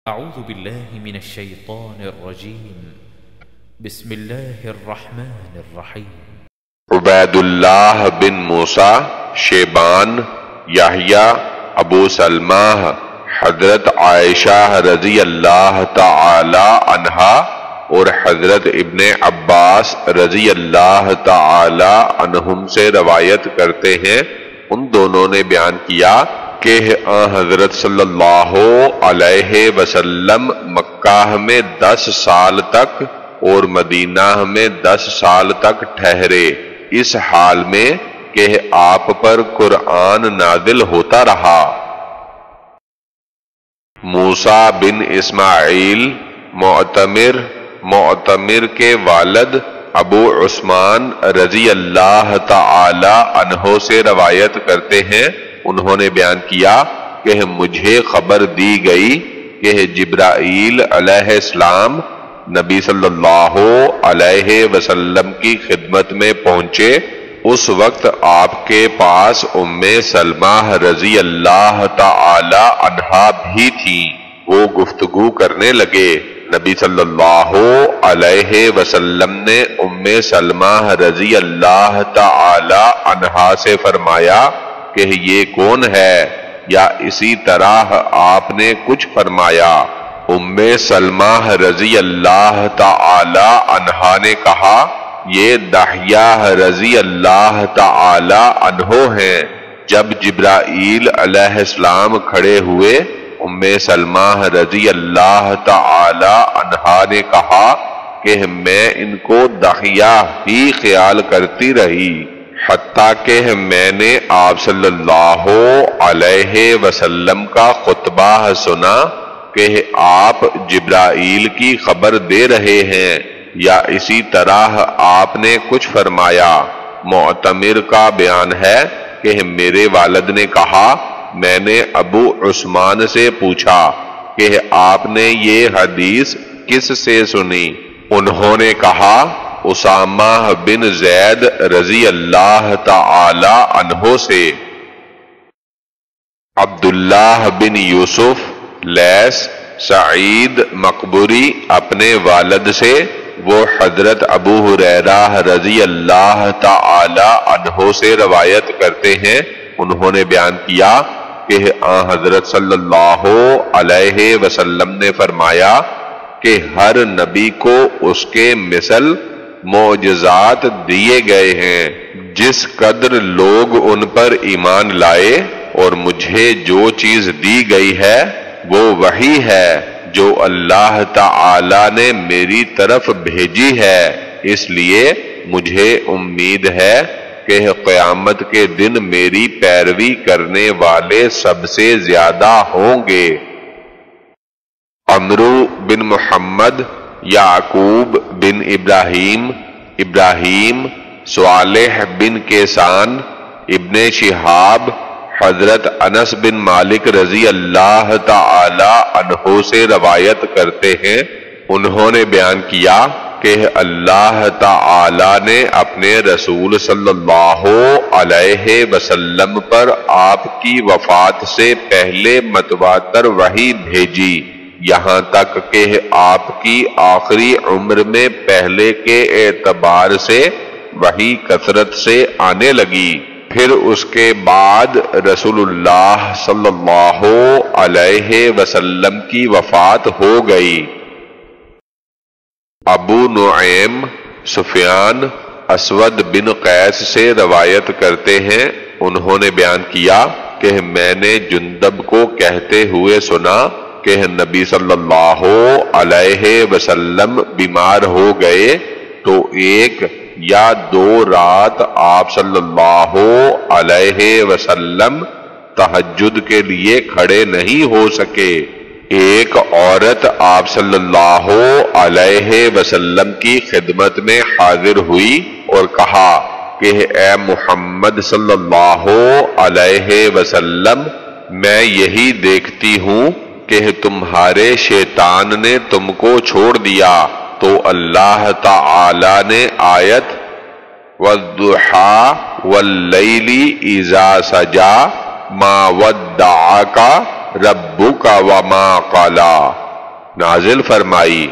أعوذ بالله من الشيطان الرجيم بسم الله الرحمن الرحيم عبید اللہ بن موسیٰ شیبان یحییٰ ابو سلمہ حضرت عائشہ رضی اللہ تعالی عنہا اور حضرت ابن عباس رضی اللہ تعالی عنہم سے روایت کرتے ہیں، ان دونوں نے بیان کیا کہ حضرت صلی اللہ علیہ وسلم مکہ میں 10 سال تک اور مدینہ میں 10 سال تک ٹھہرے، اس حال میں کہ آپ پر قرآن نازل ہوتا رہا۔ موسیٰ بن اسماعیل معتمر کے والد ابو عثمان رضی اللہ تعالی عنہ سے روایت کرتے ہیں، انہوں نے بیان کیا کہ مجھے خبر دی گئی کہ جبرائیل علیہ السلام نبی صلی اللہ علیہ وسلم کی خدمت میں پہنچے، اس وقت آپ کے پاس ام سلمہ رضی اللہ تعالی عنہا بھی تھی۔ وہ گفتگو کرنے لگے، نبی صلی اللہ علیہ وسلم نے ام سلمہ رضی اللہ تعالی عنہا سے فرمایا کہ یہ کون ہے، یا اسی طرح آپ نے کچھ فرمایا؟ ام سلمہ رضی اللہ تعالی عنہا نے کہا یہ دحیہ رضی اللہ تعالی عنہ ہیں۔ جب جبرائیل علیہ السلام کھڑے ہوئے، ام سلمہ رضی اللہ تعالی عنہا نے کہا کہ میں ان کو دحیہ ہی خیال کرتی رہی، حتیٰ کہ میں نے آپ صلی اللہ علیہ وسلم کا خطبہ سنا کہ آپ جبرائیل کی خبر دے رہے ہیں، یا اسی طرح آپ نے کچھ فرمایا۔ معتمر کا بیان ہے کہ میرے والد نے کہا میں نے ابو عثمان سے پوچھا کہ آپ نے یہ حدیث کس سے سنی؟ انہوں نے کہا اسامہ بن زید رضی اللہ تعالی عنہ سے۔ عبداللہ بن یوسف لیث سعید مقبری اپنے والد سے، وہ حضرت ابو ہریرہ رضی اللہ تعالی عنہ سے روایت کرتے ہیں، انہوں نے بیان کیا کہ حضرت صلی اللہ علیہ وسلم نے فرمایا کہ ہر نبی کو اس کے مثل معجزات دیے گئے ہیں، جس قدر لوگ ان پر ایمان لائے، اور مجھے جو چیز دی گئی ہے وہ وحی ہے جو اللہ تعالی نے میری طرف بھیجی ہے، اس لیے مجھے امید ہے کہ قیامت کے دن میری پیروی کرنے والے سب سے زیادہ ہوں گے۔ عمرو بن محمد، یعقوب بن ابراہیم، صالح بن کیسان، ابن شہاب، حضرت انس بن مالک رضی اللہ تعالی عنہ سے روایت کرتے ہیں، انہوں نے بیان کیا کہ اللہ تعالی نے اپنے رسول صلی اللہ علیہ وسلم پر آپ کی وفات سے پہلے متواتر وحی بھیجی، یہاں تک کہ آپ کی آخری عمر میں پہلے کے اعتبار سے وحی کثرت سے آنے لگی۔ پھر اس کے بعد رسول اللہ صلی اللہ علیہ وسلم کی وفات ہو گئی۔ ابو نعیم سفیان اسود بن قیس سے روایت کرتے ہیں، انہوں نے بیان کیا کہ میں نے جندب کو کہتے ہوئے سنا کہ نبی صلی اللہ علیہ وسلم بیمار ہو گئے تو 1 یا 2 رات آپ صلی اللہ علیہ وسلم تہجد کے لیے کھڑے نہیں ہو سکے۔ ایک عورت آپ صلی اللہ علیہ وسلم کی خدمت میں حاضر ہوئی اور کہا کہ اے محمد صلی اللہ علیہ وسلم، میں یہی دیکھتی ہوں کہ تمہارے شیطان نے تم کو چھوڑ دیا، تو اللہ تعالی نے آیت وَالضُّحَىٰ وَاللَّيْلِ إِذَا سَجَىٰ مَا وَدَّعَكَ رَبُّكَ وَمَا قَلَىٰ نازل فرمائی۔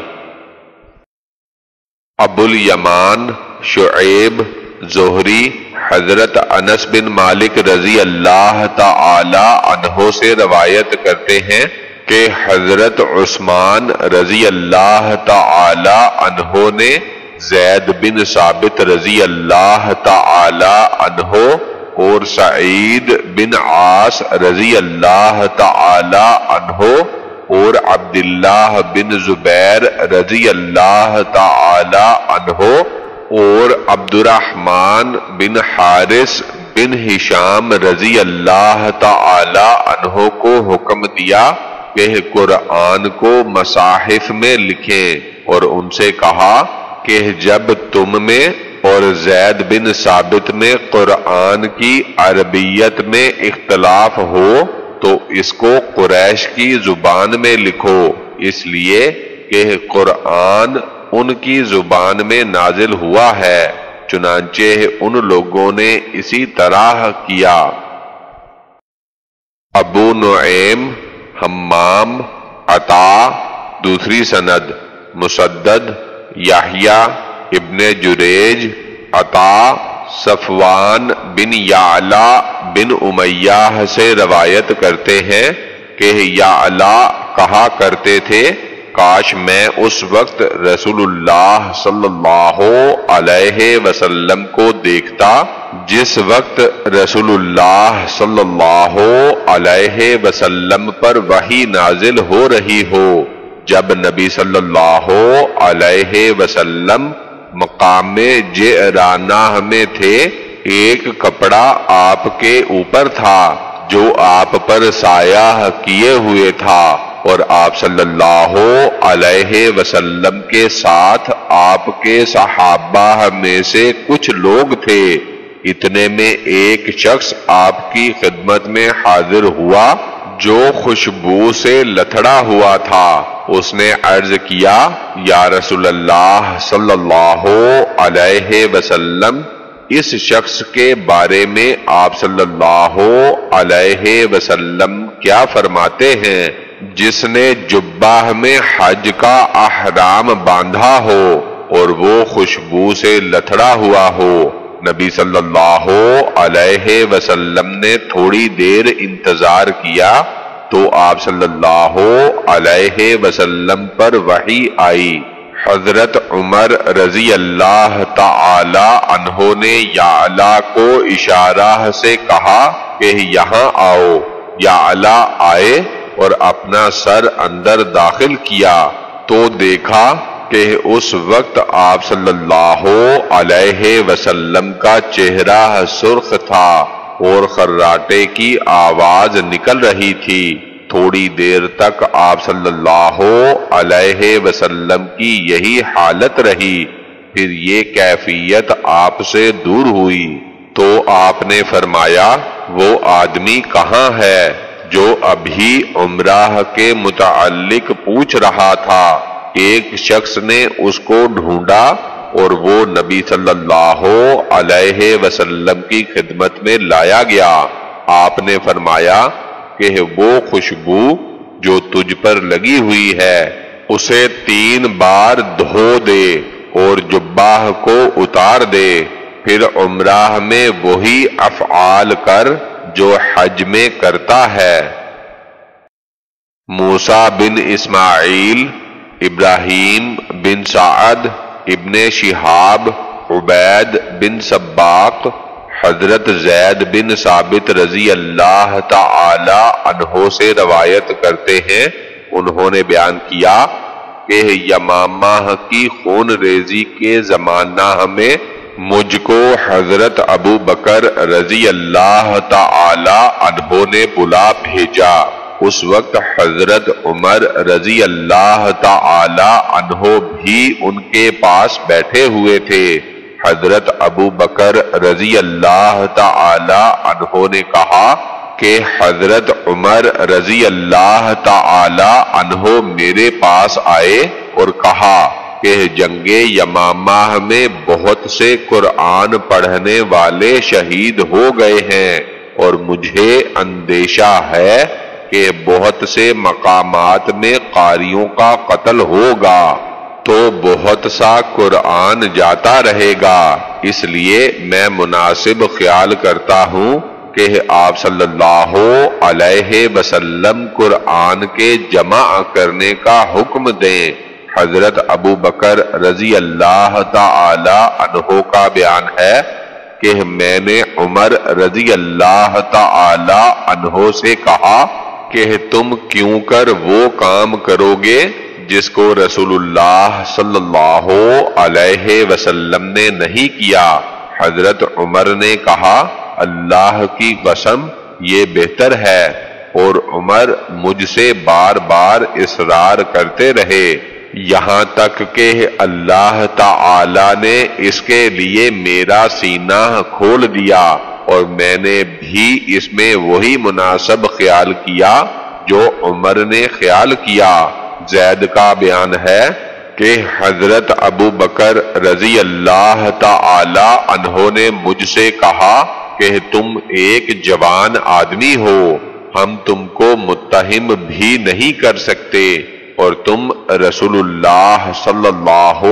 ابو الیمان شعیب زہری حضرت انس بن مالک رضی اللہ تعالی عنہ سے روایت کرتے ہیں کہ حضرت عثمان رضی اللہ تعالی عنہ نے زید بن ثابت رضی اللہ تعالی عنہ اور سعید بن عاص رضی اللہ تعالی عنہ اور عبداللہ بن زبیر رضی اللہ تعالی عنہ اور عبد الرحمن بن حارث بن ہشام رضی اللہ تعالی عنہ کو حکم دیا کہ قرآن کو مصاحف میں لکھیں، اور ان سے کہا کہ جب تم میں اور زید بن ثابت میں قرآن کی عربیت میں اختلاف ہو تو اس کو قریش کی زبان میں لکھو، اس لیے کہ قرآن ان کی زبان میں نازل ہوا ہے۔ چنانچہ ان لوگوں نے اسی طرح کیا۔ ابو نعیم حمام عطا دوسری سند مسدد یحییٰ ابن جریج عطا صفوان بن یعلا بن امیہ سے روایت کرتے ہیں کہ یعلا کہا کرتے تھے کاش میں اس وقت رسول اللہ صلی اللہ علیہ وسلم کو دیکھتا جس وقت رسول اللہ صلی اللہ علیہ وسلم پر وحی نازل ہو رہی ہو، جب نبی صلی اللہ علیہ وسلم مقام جعرانہ میں تھے، ایک کپڑا آپ کے اوپر تھا جو آپ پر سایہ کیے ہوئے تھا، اور آپ صلی اللہ علیہ وسلم کے ساتھ آپ کے صحابہ میں سے کچھ لوگ تھے۔ اتنے میں ایک شخص آپ کی خدمت میں حاضر ہوا جو خوشبو سے لتھڑا ہوا تھا۔ اس نے عرض کیا یا رسول اللہ صلی اللہ علیہ وسلم، اس شخص کے بارے میں آپ صلی اللہ علیہ وسلم کیا فرماتے ہیں جس نے جبہ میں حج کا احرام باندھا ہو اور وہ خوشبو سے لتھڑا ہوا ہو؟ نبی صلی اللہ علیہ وسلم نے تھوڑی دیر انتظار کیا تو آپ صلی اللہ علیہ وسلم پر وحی آئی۔ حضرت عمر رضی اللہ تعالی عنہ نے یعلا کو اشارہ سے کہا کہ یہاں آؤ۔ یعلا آئے اور اپنا سر اندر داخل کیا تو دیکھا کہ اس وقت آپ صلی اللہ علیہ وسلم کا چہرہ سرخ تھا اور خراٹے کی آواز نکل رہی تھی۔ تھوڑی دیر تک آپ صلی اللہ علیہ وسلم کی یہی حالت رہی، پھر یہ کیفیت آپ سے دور ہوئی تو آپ نے فرمایا وہ آدمی کہاں ہے جو ابھی عمرہ کے متعلق پوچھ رہا تھا؟ ایک شخص نے اس کو ڈھونڈا اور وہ نبی صلی اللہ علیہ وسلم کی خدمت میں لایا گیا۔ آپ نے فرمایا کہ وہ خوشبو جو تجھ پر لگی ہوئی ہے اسے 3 بار دھو دے اور جبہ کو اتار دے، پھر عمرہ میں وہی افعال کر جو حج میں کرتا ہے۔ موسیٰ بن اسماعیل، ابراہیم بن سعد، ابن شہاب، عبید بن سباق، حضرت زید بن ثابت رضی اللہ تعالی عنہ سے روایت کرتے ہیں، انہوں نے بیان کیا کہ یمامہ کی خون ریزی کے زمانہ میں مجھ کو حضرت ابو بکر رضی اللہ تعالی عنہ نے بلا بھیجا۔ اس وقت حضرت عمر رضی اللہ تعالی عنہ بھی ان کے پاس بیٹھے ہوئے تھے۔ حضرت ابو بکر رضی اللہ تعالی عنہ نے کہا کہ حضرت عمر رضی اللہ تعالی عنہ میرے پاس آئے اور کہا کہ جنگ یمامہ میں بہت سے قرآن پڑھنے والے شہید ہو گئے ہیں اور مجھے اندیشہ ہے کہ بہت سے مقامات میں قاریوں کا قتل ہوگا تو بہت سا قرآن جاتا رہے گا، اس لیے میں مناسب خیال کرتا ہوں کہ آپ صلی اللہ علیہ وسلم قرآن کے جمع کرنے کا حکم دیں۔ حضرت ابو بکر رضی اللہ تعالی عنہ کا بیان ہے کہ میں نے عمر رضی اللہ تعالی عنہ سے کہا کہ تم کیوں کر وہ کام کرو گے جس کو رسول اللہ صلی اللہ علیہ وسلم نے نہیں کیا؟ حضرت عمر نے کہا اللہ کی قسم یہ بہتر ہے، اور عمر مجھ سے بار بار اصرار کرتے رہے یہاں تک کہ اللہ تعالی نے اس کے لیے میرا سینہ کھول دیا، اور میں نے بھی اس میں وہی مناسب خیال کیا جو عمر نے خیال کیا۔ زید کا بیان ہے کہ حضرت ابو بکر رضی اللہ تعالی عنہ نے مجھ سے کہا کہ تم ایک جوان آدمی ہو، ہم تم کو متہم بھی نہیں کر سکتے، اور تم رسول اللہ صلی اللہ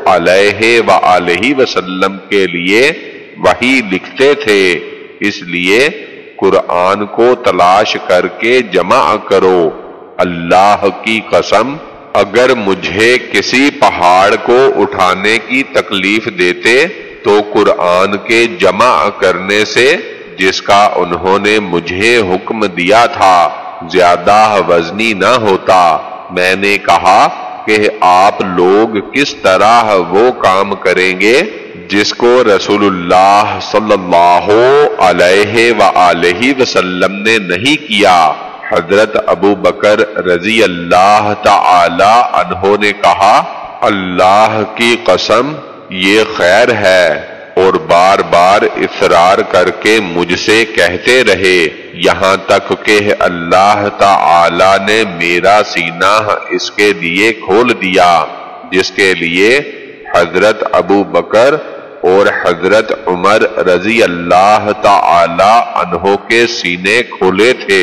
علیہ وآلہ وسلم کے لیے وحی لکھتے تھے، اس لیے قرآن کو تلاش کر کے جمع کرو۔ اللہ کی قسم اگر مجھے کسی پہاڑ کو اٹھانے کی تکلیف دیتے تو قرآن کے جمع کرنے سے، جس کا انہوں نے مجھے حکم دیا تھا، زیادہ وزنی نہ ہوتا۔ میں نے کہا کہ آپ لوگ کس طرح وہ کام کریں گے جس کو رسول اللہ صلی اللہ علیہ وآلہ وسلم نے نہیں کیا؟ حضرت ابو بکر رضی اللہ تعالی عنہ نے کہا اللہ کی قسم یہ خیر ہے، اور بار بار اصرار کر کے مجھ سے کہتے رہے یہاں تک کہ اللہ تعالی نے میرا سینہ اس کے لیے کھول دیا، جس کے لیے حضرت ابو بکر اور حضرت عمر رضی اللہ تعالی عنہ کے سینے کھولے تھے۔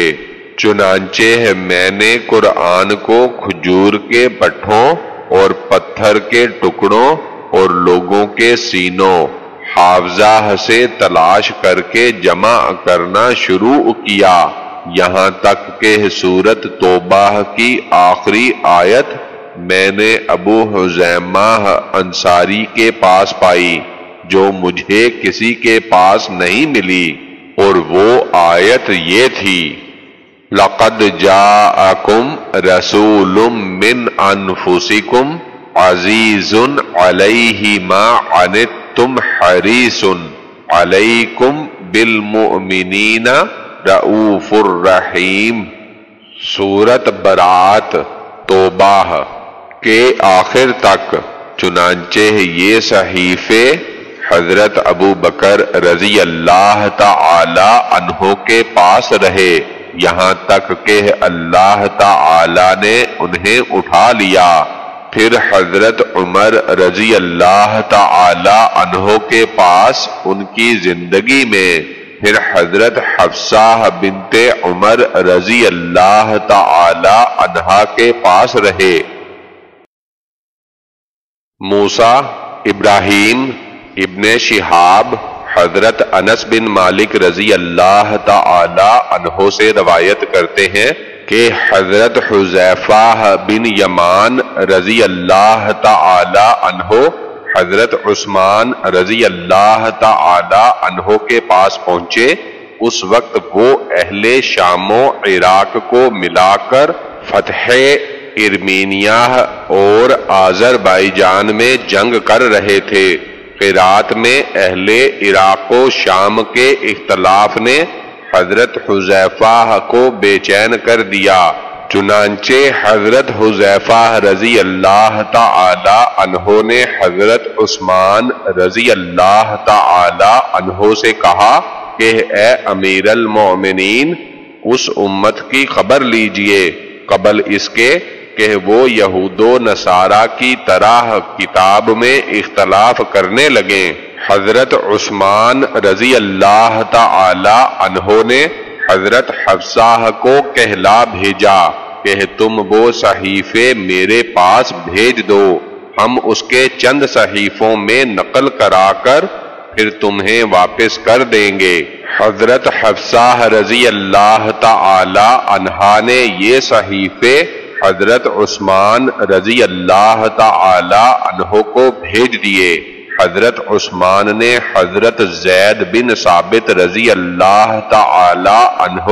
چنانچہ میں نے قرآن کو کھجور کے پٹھوں اور پتھر کے ٹکڑوں اور لوگوں کے سینوں حافظہ سے تلاش کر کے جمع کرنا شروع کیا، یہاں تک کہ سورت توبہ کی آخری آیت میں نے ابو حزیمہ انصاری کے پاس پائی جو مجھے کسی کے پاس نہیں ملی، اور وہ آیت یہ تھی لَقَدْ جَاءَكُمْ رَسُولٌ مِّنْ أَنفُسِكُمْ عَزِيزٌ عَلَيْهِ مَا عَنِتُّمْ حَرِيصٌ عَلَيْكُمْ بِالْمُؤْمِنِينَ رَءُوفٌ رَحِيمٌ۔ سورت برات توبہ کے آخر تک۔ چنانچہ یہ صحیفے حضرت ابو بکر رضی اللہ تعالی عنہ کے پاس رہے یہاں تک کہ اللہ تعالی نے انہیں اٹھا لیا۔ پھر حضرت عمر رضی اللہ تعالی عنہ کے پاس ان کی زندگی میں، پھر حضرت حفصہ بنت عمر رضی اللہ تعالی عنہا کے پاس رہے۔ موسیٰ، ابراہیم، ابن شہاب، حضرت انس بن مالک رضی اللہ تعالی عنہ سے روایت کرتے ہیں کہ حضرت حذیفہ بن یمان رضی اللہ تعالی عنہ حضرت عثمان رضی اللہ تعالی عنہ کے پاس پہنچے۔ اس وقت وہ اہل شام و عراق کو ملا کر فتح ارمینیہ اور آذربائیجان میں جنگ کر رہے تھے۔ قرات میں اہل عراق و شام کے اختلاف نے حضرت حذیفہ کو بے چین کر دیا، چنانچہ حضرت حذیفہ رضی اللہ تعالی عنہ نے حضرت عثمان رضی اللہ تعالی عنہ سے کہا کہ اے امیر المومنین، اس امت کی خبر لیجئے قبل اس کے کہ وہ یہود و نصارہ کی طرح کتاب میں اختلاف کرنے لگیں۔ حضرت عثمان رضی اللہ تعالی عنہ نے حضرت حفصہ کو کہلا بھیجا کہ تم وہ صحیفے میرے پاس بھیج دو، ہم اس کے چند صحیفوں میں نقل کرا کر پھر تمہیں واپس کر دیں گے۔ حضرت حفصہ رضی اللہ تعالی عنہا نے یہ صحیفے حضرت عثمان رضی اللہ تعالی عنہ کو بھیج دیے۔ حضرت عثمان نے حضرت زید بن ثابت رضی اللہ تعالی عنہ،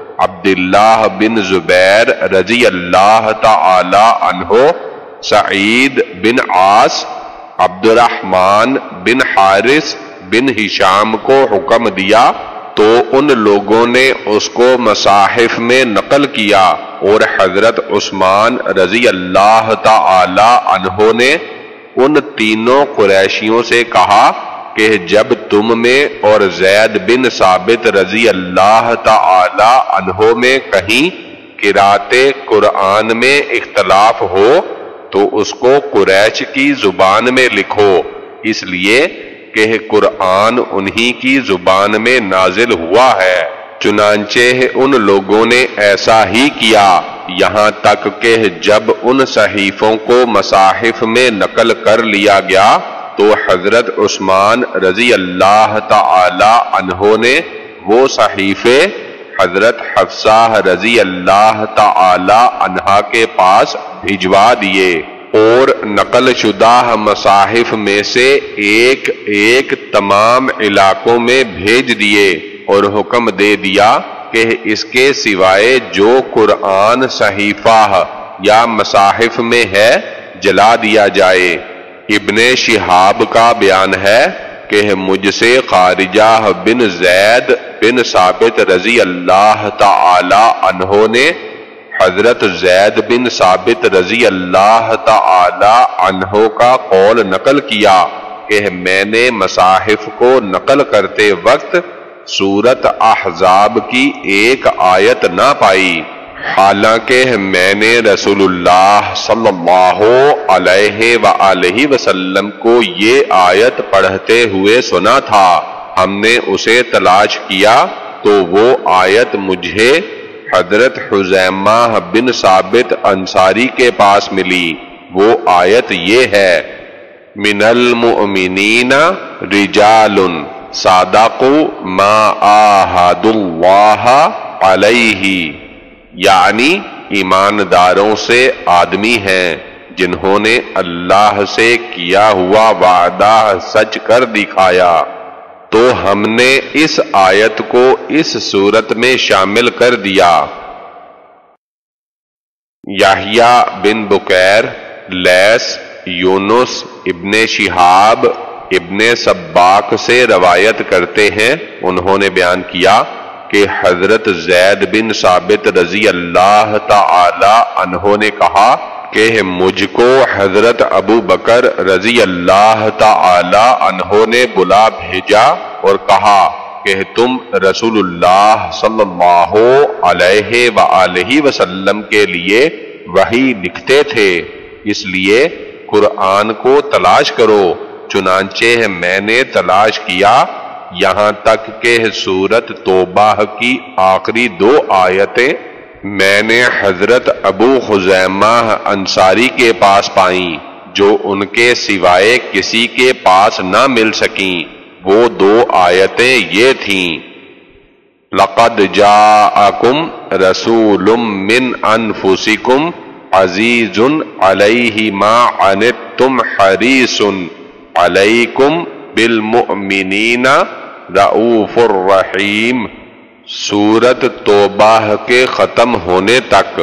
عبداللہ بن زبیر رضی اللہ تعالی عنہ، سعید بن عاص، عبد الرحمن بن حارث بن ہشام کو حکم دیا تو ان لوگوں نے اس کو مصاحف میں نقل کیا، اور حضرت عثمان رضی اللہ تعالی عنہ نے ان تینوں قریشیوں سے کہا کہ جب تم میں اور زید بن ثابت رضی اللہ تعالی عنہ میں کہیں قرأت قرآن میں اختلاف ہو تو اس کو قریش کی زبان میں لکھو، اس لیے کہ قرآن انہی کی زبان میں نازل ہوا ہے۔ چنانچہ ان لوگوں نے ایسا ہی کیا، یہاں تک کہ جب ان صحیفوں کو مصاحف میں نقل کر لیا گیا تو حضرت عثمان رضی اللہ تعالی عنہ نے وہ صحیفے حضرت حفصہ رضی اللہ تعالی عنہا کے پاس بھجوا دیے، اور نقل شدہ مصاحف میں سے ایک ایک تمام علاقوں میں بھیج دیے، اور حکم دے دیا کہ اس کے سوائے جو قرآن صحیفہ یا مصاحف میں ہے جلا دیا جائے۔ ابن شہاب کا بیان ہے کہ مجھ سے خارجہ بن زید بن ثابت رضی اللہ تعالی عنہ نے حضرت زید بن ثابت رضی اللہ تعالی عنہ کا قول نقل کیا کہ میں نے مصاحف کو نقل کرتے وقت سورت احزاب کی ایک آیت نہ پائی، حالانکہ میں نے رسول اللہ صلی اللہ علیہ وآلہ وسلم کو یہ آیت پڑھتے ہوئے سنا تھا۔ ہم نے اسے تلاش کیا تو وہ آیت مجھے حضرت حزیمہ بن ثابت انصاری کے پاس ملی۔ وہ آیت یہ ہے، من المؤمنین رجال صادقوا ما عاہدوا اللہ علیہ، یعنی ایمانداروں سے آدمی ہیں جنہوں نے اللہ سے کیا ہوا وعدہ سچ کر دکھایا۔ تو ہم نے اس آیت کو اس صورت میں شامل کر دیا۔ یحییٰ بن بکیر، لیث، یونس، ابن شہاب، ابن سباق سے روایت کرتے ہیں، انہوں نے بیان کیا کہ حضرت زید بن ثابت رضی اللہ تعالی عنہ نے کہا کہ مجھ کو حضرت ابو بکر رضی اللہ تعالی عنہ نے بلا بھیجا اور کہا کہ تم رسول اللہ صلی اللہ علیہ وآلہ وسلم کے لیے وحی لکھتے تھے، اس لیے قرآن کو تلاش کرو۔ چنانچہ میں نے تلاش کیا یہاں تک کہ سورت توبہ کی آخری 2 آیتیں میں نے حضرت ابو خزیمہ انصاری کے پاس پائیں، جو ان کے سوائے کسی کے پاس نہ مل سکیں۔ وہ 2 آیتیں یہ تھیں، لقد جاءکم رسول من انفسکم عزیز علیہ ما عنتم حریص علیکم بالمؤمنین رؤوف الرحیم، سورت توبہ کے ختم ہونے تک۔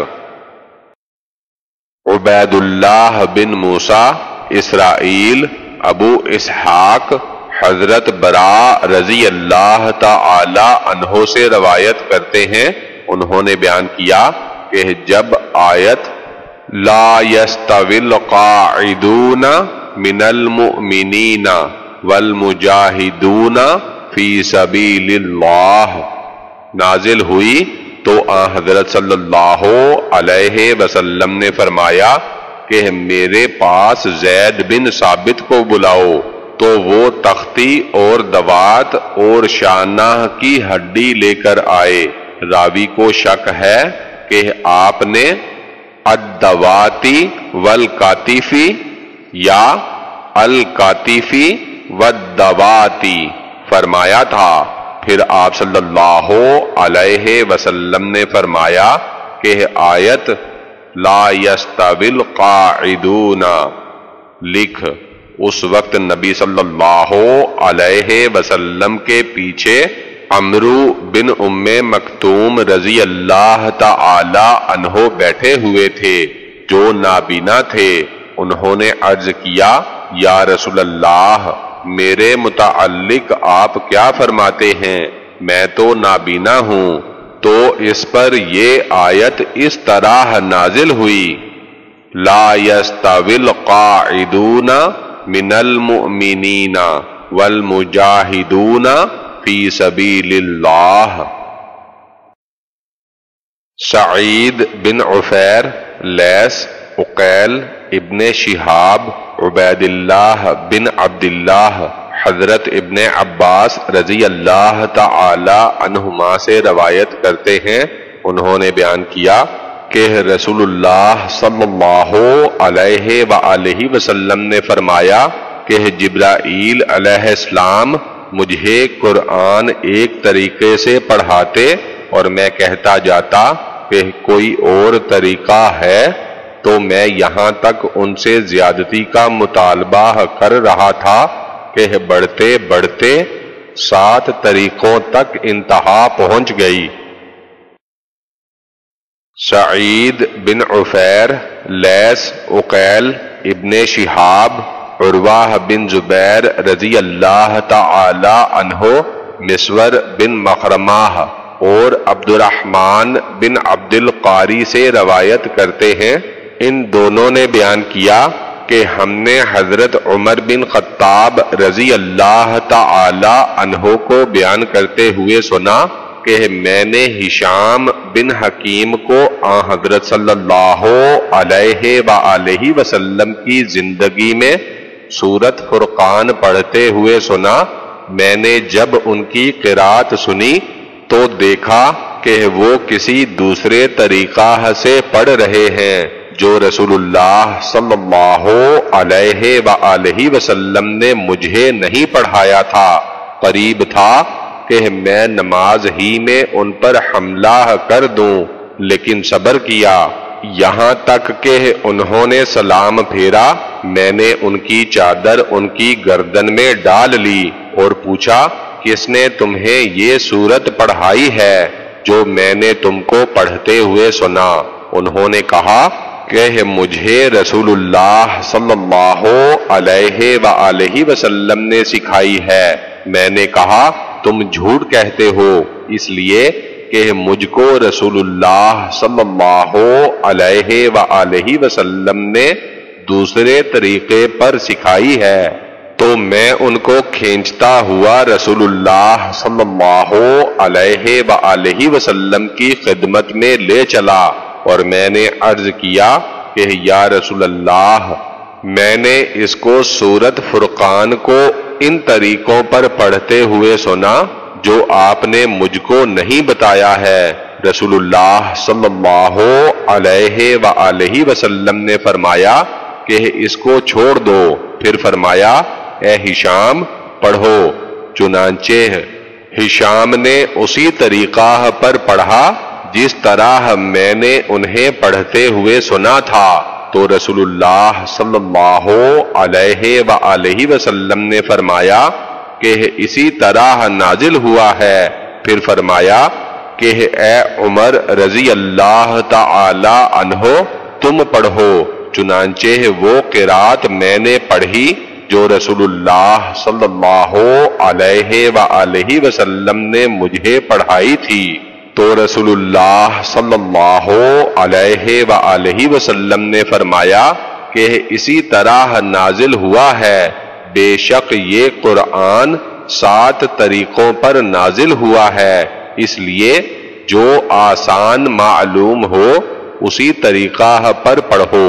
عبید اللہ بن موسیٰ اسرائیل، ابو اسحاق، حضرت براء رضی اللہ تعالی عنہ سے روایت کرتے ہیں، انہوں نے بیان کیا کہ جب آیت لا یستوی القاعدون من المؤمنین والمجاہدون فی سبیل اللہ نازل ہوئی تو حضرت صلی اللہ علیہ وسلم نے فرمایا کہ میرے پاس زید بن ثابت کو بلاؤ، تو وہ تختی اور دوات اور شانہ کی ہڈی لے کر آئے، راوی کو شک ہے کہ آپ نے الدواتی والکاتفی یا الکاتفی والدواتی فرمایا تھا۔ پھر آپ صلی اللہ علیہ وسلم نے فرمایا کہ آیت لا یستوی القاعدون لکھ اس وقت نبی صلی اللہ علیہ وسلم کے پیچھے عمرو بن ام مکتوم رضی اللہ تعالی عنہ بیٹھے ہوئے تھے جو نابینا تھے۔ انہوں نے عرض کیا یا رسول اللہ میرے متعلق آپ کیا فرماتے ہیں؟ میں تو نابینا ہوں۔ تو اس پر یہ آیت اس طرح نازل ہوئی لا یستوی القاعدون من المؤمنین والمجاہدون فی سبیل اللہ۔ سعید بن عفیر، لیث، عقیل ابن شہاب، عبید اللہ بن عبداللہ، حضرت ابن عباس رضی اللہ تعالی عنہما سے روایت کرتے ہیں، انہوں نے بیان کیا کہ رسول اللہ صلی اللہ علیہ وآلہ وسلم نے فرمایا کہ جبرائیل علیہ السلام مجھے قرآن ایک طریقے سے پڑھاتے اور میں کہتا جاتا کہ کوئی اور طریقہ ہے تو میں یہاں تک ان سے زیادتی کا مطالبہ کر رہا تھا کہ بڑھتے بڑھتے 7 طریقوں تک انتہا پہنچ گئی۔ سعید بن عفیر، لیث، عقیل ابن شہاب، عروہ بن زبیر رضی اللہ تعالی عنہ، مسور بن مخرمہ اور عبد الرحمن بن عبد القاری سے روایت کرتے ہیں، ان دونوں نے بیان کیا کہ ہم نے حضرت عمر بن خطاب رضی اللہ تعالی عنہ کو بیان کرتے ہوئے سنا کہ میں نے ہشام بن حکیم کو حضرت صلی اللہ علیہ وآلہ وسلم کی زندگی میں سورت فرقان پڑھتے ہوئے سنا۔ میں نے جب ان کی قرات سنی تو دیکھا کہ وہ کسی دوسرے طریقہ سے پڑھ رہے ہیں جو رسول اللہ صلی اللہ علیہ وآلہ وسلم نے مجھے نہیں پڑھایا تھا۔ قریب تھا کہ میں نماز ہی میں ان پر حملہ کر دوں، لیکن صبر کیا، یہاں تک کہ انہوں نے سلام پھیرا۔ میں نے ان کی چادر ان کی گردن میں ڈال لی اور پوچھا کس نے تمہیں یہ سورت پڑھائی ہے جو میں نے تم کو پڑھتے ہوئے سنا؟ انہوں نے کہا کہ مجھے رسول اللہ صلی اللہ علیہ وآلہ وسلم نے سکھائی ہے۔ میں نے کہا تم جھوٹ کہتے ہو، اس لیے کہ مجھ کو رسول اللہ صلی اللہ علیہ وآلہ وسلم نے دوسرے طریقے پر سکھائی ہے۔ تو میں ان کو کھینچتا ہوا رسول اللہ صلی اللہ علیہ وآلہ وسلم کی خدمت میں لے چلا اور میں نے عرض کیا کہ یا رسول اللہ، میں نے اس کو سورت فرقان کو ان طریقوں پر پڑھتے ہوئے سنا جو آپ نے مجھ کو نہیں بتایا ہے۔ رسول اللہ صلی اللہ علیہ وآلہ وسلم نے فرمایا کہ اس کو چھوڑ دو، پھر فرمایا اے ہشام پڑھو۔ چنانچہ ہشام نے اسی طریقہ پر پڑھا جس طرح میں نے انہیں پڑھتے ہوئے سنا تھا۔ تو رسول اللہ صلی اللہ علیہ وآلہ وسلم نے فرمایا کہ اسی طرح نازل ہوا ہے۔ پھر فرمایا کہ اے عمر رضی اللہ تعالی عنہ تم پڑھو۔ چنانچہ وہ قرات میں نے پڑھی جو رسول اللہ صلی اللہ علیہ وآلہ وسلم نے مجھے پڑھائی تھی۔ تو رسول اللہ صلی اللہ علیہ وآلہ وسلم نے فرمایا کہ اسی طرح نازل ہوا ہے، بے شک یہ قرآن 7 طریقوں پر نازل ہوا ہے، اس لیے جو آسان معلوم ہو اسی طریقہ پر پڑھو۔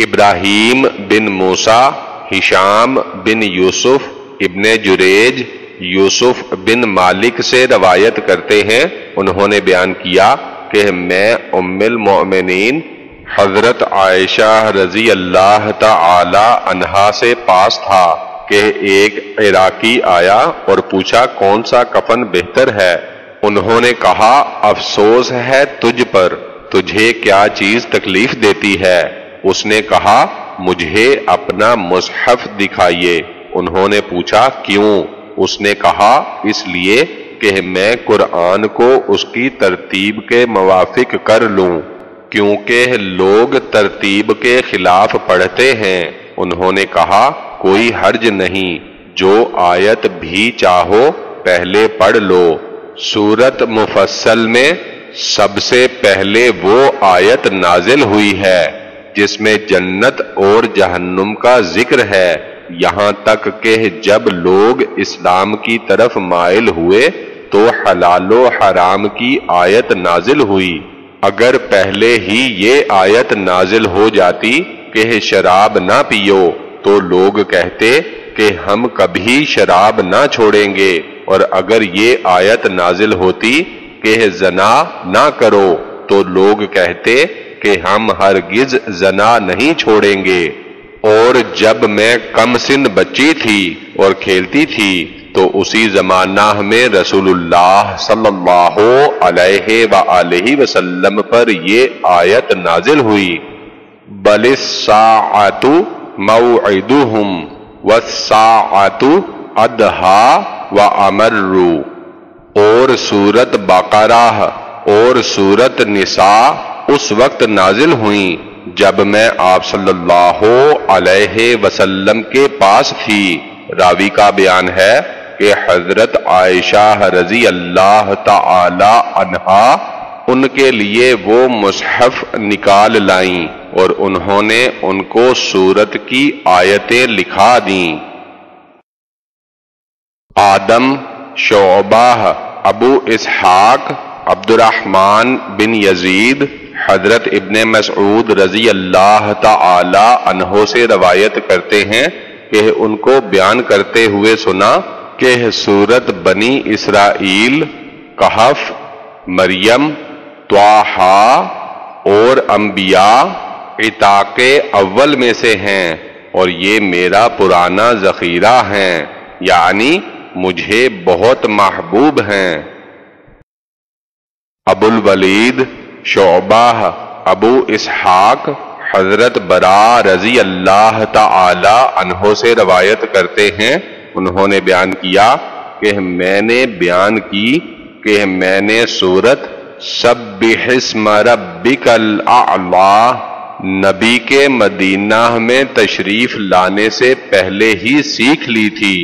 ابراہیم بن موسیٰ، ہشام بن یوسف ابن جریج، یوسف بن مالک سے روایت کرتے ہیں، انہوں نے بیان کیا کہ میں ام المؤمنین حضرت عائشہ رضی اللہ تعالی عنہا سے پاس تھا کہ ایک عراقی آیا اور پوچھا کون سا کفن بہتر ہے۔ انہوں نے کہا افسوس ہے تجھ پر، تجھے کیا چیز تکلیف دیتی ہے؟ اس نے کہا مجھے اپنا مصحف دکھائیے۔ انہوں نے پوچھا کیوں؟ اس نے کہا اس لیے کہ میں قرآن کو اس کی ترتیب کے موافق کر لوں، کیونکہ لوگ ترتیب کے خلاف پڑھتے ہیں۔ انہوں نے کہا کوئی حرج نہیں، جو آیت بھی چاہو پہلے پڑھ لو۔ سورت مفصل میں سب سے پہلے وہ آیت نازل ہوئی ہے جس میں جنت اور جہنم کا ذکر ہے، یہاں تک کہ جب لوگ اسلام کی طرف مائل ہوئے تو حلال و حرام کی آیت نازل ہوئی۔ اگر پہلے ہی یہ آیت نازل ہو جاتی کہ شراب نہ پیو تو لوگ کہتے کہ ہم کبھی شراب نہ چھوڑیں گے، اور اگر یہ آیت نازل ہوتی کہ زنا نہ کرو تو لوگ کہتے کہ ہم ہرگز زنا نہیں چھوڑیں گے۔ اور جب میں کم سن بچی تھی اور کھیلتی تھی تو اسی زمانہ میں رسول اللہ صلی اللہ علیہ وآلہ وسلم پر یہ آیت نازل ہوئی، بل الساعۃ موعدہم والساعۃ ادہی وامر۔ اور سورت بقرہ اور سورت نساء اس وقت نازل ہوئیں جب میں آپ صلی اللہ علیہ وسلم کے پاس تھی۔ راوی کا بیان ہے کہ حضرت عائشہ رضی اللہ تعالی عنہا ان کے لیے وہ مصحف نکال لائیں اور انہوں نے ان کو سورت کی آیتیں لکھا دیں۔ آدم، شعبہ، ابو اسحاق، عبد الرحمن بن یزید حضرت ابن مسعود رضی اللہ تعالی عنہ سے روایت کرتے ہیں کہ ان کو بیان کرتے ہوئے سنا کہ سورت بنی اسرائیل، کہف، مریم، طٰہٰ اور انبیاء عتاق اول میں سے ہیں اور یہ میرا پرانا ذخیرہ ہیں، یعنی مجھے بہت محبوب ہیں۔ ابو الولید، شعبہ، ابو اسحاق حضرت برا رضی اللہ تعالی عنہ سے روایت کرتے ہیں، انہوں نے بیان کیا کہ میں نے بیان کی کہ میں نے سورت سبح اسم ربک الاعلی نبی کے مدینہ میں تشریف لانے سے پہلے ہی سیکھ لی تھی۔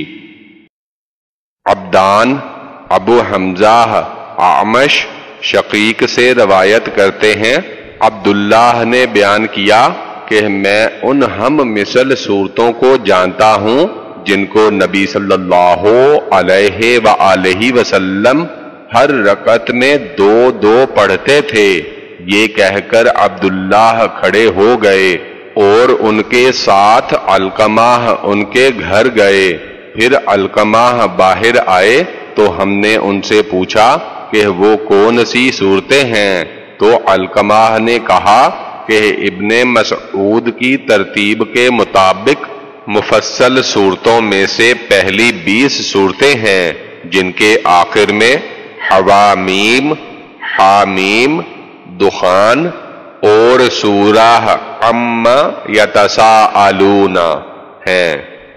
عبدان، ابو حمزہ، اعمش، شقیق سے روایت کرتے ہیں، عبداللہ نے بیان کیا کہ میں ان ہم مثل صورتوں کو جانتا ہوں جن کو نبی صلی اللہ علیہ وآلہ وسلم ہر رکعت میں دو دو پڑھتے تھے۔ یہ کہہ کر عبداللہ کھڑے ہو گئے اور ان کے ساتھ علقمہ ان کے گھر گئے۔ پھر علقمہ باہر آئے تو ہم نے ان سے پوچھا کہ وہ کون سی صورتیں ہیں؟ تو علقمہ نے کہا کہ ابن مسعود کی ترتیب کے مطابق مفصل صورتوں میں سے پہلی 20 صورتیں ہیں جن کے آخر میں حوامیم، حامیم، دخان اور سورہ عما یتساءلون ہیں۔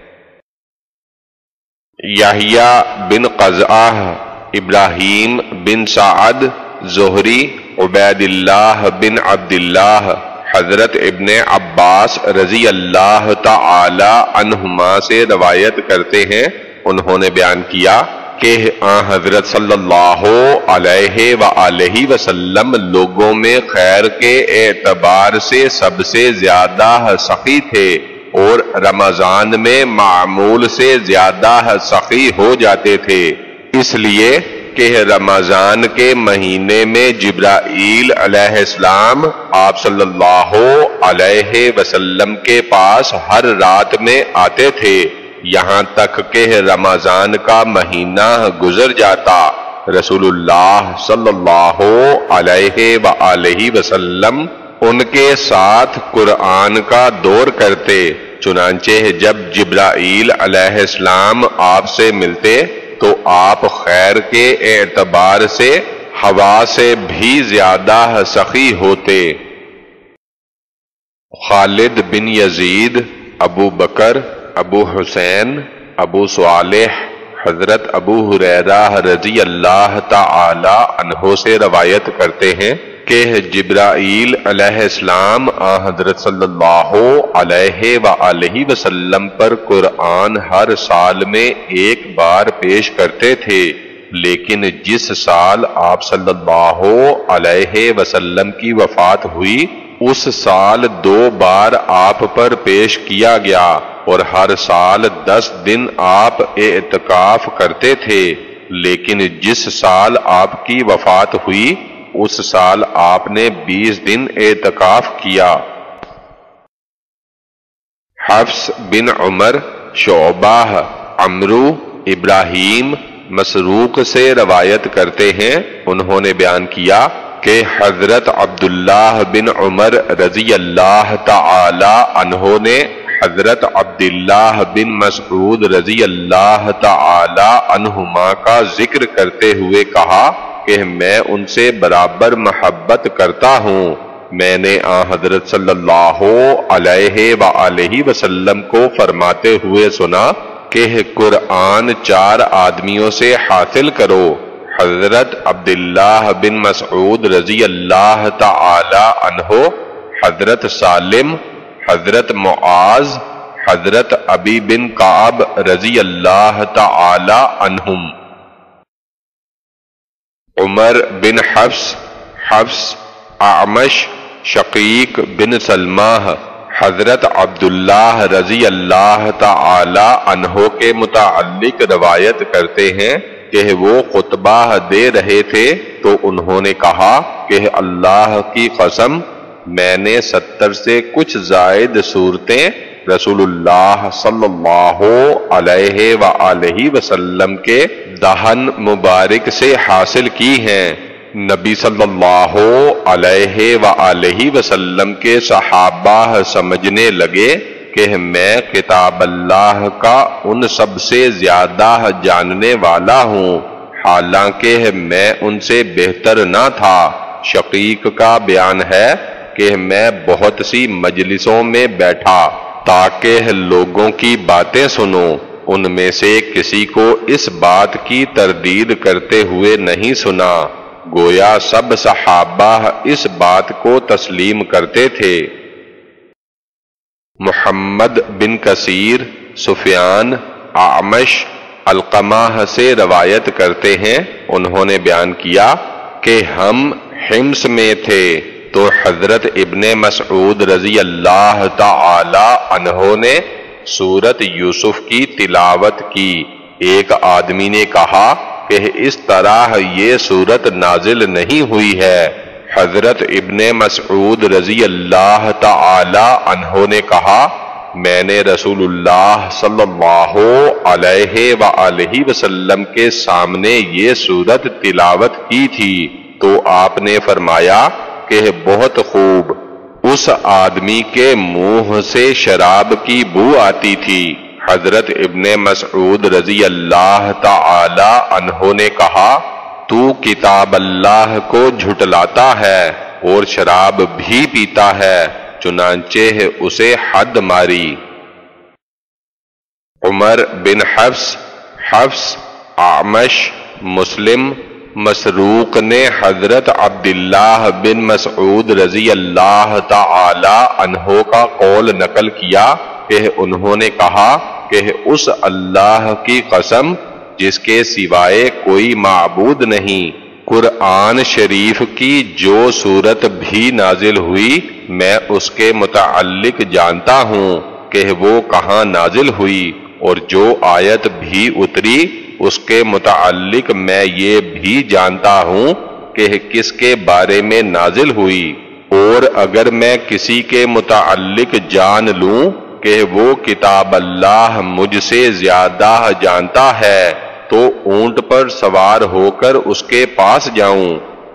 یحییٰ بن قزعہ، ابراہیم بن سعد، زہری، عبید اللہ بن عبداللہ حضرت ابن عباس رضی اللہ تعالی عنہما سے روایت کرتے ہیں، انہوں نے بیان کیا کہ حضرت صلی اللہ علیہ وآلہ وسلم لوگوں میں خیر کے اعتبار سے سب سے زیادہ سخی تھے اور رمضان میں معمول سے زیادہ سخی ہو جاتے تھے، اس لیے کہ رمضان کے مہینے میں جبرائیل علیہ السلام آپ صلی اللہ علیہ وسلم کے پاس ہر رات میں آتے تھے یہاں تک کہ رمضان کا مہینہ گزر جاتا۔ رسول اللہ صلی اللہ علیہ وآلہ وسلم ان کے ساتھ قرآن کا دور کرتے، چنانچہ جب جبرائیل علیہ السلام آپ سے ملتے تو آپ خیر کے اعتبار سے ہوا سے بھی زیادہ سخی ہوتے۔ خالد بن یزید، ابو بکر، ابو حسین، ابو صالح حضرت ابو ہریرہ رضی اللہ تعالی عنہ سے روایت کرتے ہیں کہ جبرائیل علیہ السلام حضرت صلی اللہ علیہ وآلہ وسلم پر قرآن ہر سال میں ایک بار پیش کرتے تھے، لیکن جس سال آپ صلی اللہ علیہ وسلم کی وفات ہوئی اس سال 2 بار آپ پر پیش کیا گیا، اور ہر سال 10 دن آپ اعتکاف کرتے تھے، لیکن جس سال آپ کی وفات ہوئی اس سال آپ نے 20 دن اعتکاف کیا۔ حفص بن عمر، شعبہ، عمرو، ابراہیم مسروق سے روایت کرتے ہیں، انہوں نے بیان کیا کہ حضرت عبداللہ بن عمر رضی اللہ تعالی عنہ نے حضرت عبداللہ بن مسعود رضی اللہ تعالی عنہما کا ذکر کرتے ہوئے کہا کہ میں ان سے برابر محبت کرتا ہوں۔ میں نے حضرت صلی اللہ علیہ وآلہ وسلم کو فرماتے ہوئے سنا کہ قرآن 4 آدمیوں سے حاصل کرو، حضرت عبداللہ بن مسعود رضی اللہ تعالی عنہ، حضرت سالم، حضرت معاذ، حضرت ابی بن کعب رضی اللہ تعالی عنہم۔ عمر بن حفص، حفص، اعمش، شقیق بن سلمہ حضرت عبداللہ رضی اللہ تعالی عنہ کے متعلق روایت کرتے ہیں کہ وہ خطبہ دے رہے تھے تو انہوں نے کہا کہ اللہ کی قسم میں نے 70 سے کچھ زائد صورتیں رسول اللہ صلی اللہ علیہ وآلہ وسلم کے دہن مبارک سے حاصل کی ہیں۔ نبی صلی اللہ علیہ وآلہ وسلم کے صحابہ سمجھنے لگے کہ میں کتاب اللہ کا ان سب سے زیادہ جاننے والا ہوں، حالانکہ میں ان سے بہتر نہ تھا۔ شقیق کا بیان ہے کہ میں بہت سی مجلسوں میں بیٹھا تاکہ لوگوں کی باتیں سنوں، ان میں سے کسی کو اس بات کی تردید کرتے ہوئے نہیں سنا، گویا سب صحابہ اس بات کو تسلیم کرتے تھے۔ محمد بن کثیر، سفیان، اعمش، علقمہ سے روایت کرتے ہیں، انہوں نے بیان کیا کہ ہم حمص میں تھے تو حضرت ابن مسعود رضی اللہ تعالی عنہ نے سورت یوسف کی تلاوت کی۔ ایک آدمی نے کہا کہ اس طرح یہ سورت نازل نہیں ہوئی ہے۔ حضرت ابن مسعود رضی اللہ تعالی عنہ نے کہا میں نے رسول اللہ صلی اللہ علیہ وآلہ وسلم کے سامنے یہ سورت تلاوت کی تھی تو آپ نے فرمایا کہ بہت خوب۔ اس آدمی کے منہ سے شراب کی بو آتی تھی۔ حضرت ابن مسعود رضی اللہ تعالی عنہ نے کہا تو کتاب اللہ کو جھٹلاتا ہے اور شراب بھی پیتا ہے، چنانچہ اسے حد ماری۔ عمر بن حفص، حفص، اعمش، مسلم، مسروق نے حضرت عبداللہ بن مسعود رضی اللہ تعالی عنہ کا قول نقل کیا کہ انہوں نے کہا کہ اس اللہ کی قسم جس کے سوائے کوئی معبود نہیں، قرآن شریف کی جو سورت بھی نازل ہوئی میں اس کے متعلق جانتا ہوں کہ وہ کہاں نازل ہوئی، اور جو آیت بھی اتری اس کے متعلق میں یہ بھی جانتا ہوں کہ کس کے بارے میں نازل ہوئی، اور اگر میں کسی کے متعلق جان لوں کہ وہ کتاب اللہ مجھ سے زیادہ جانتا ہے تو اونٹ پر سوار ہو کر اس کے پاس جاؤں۔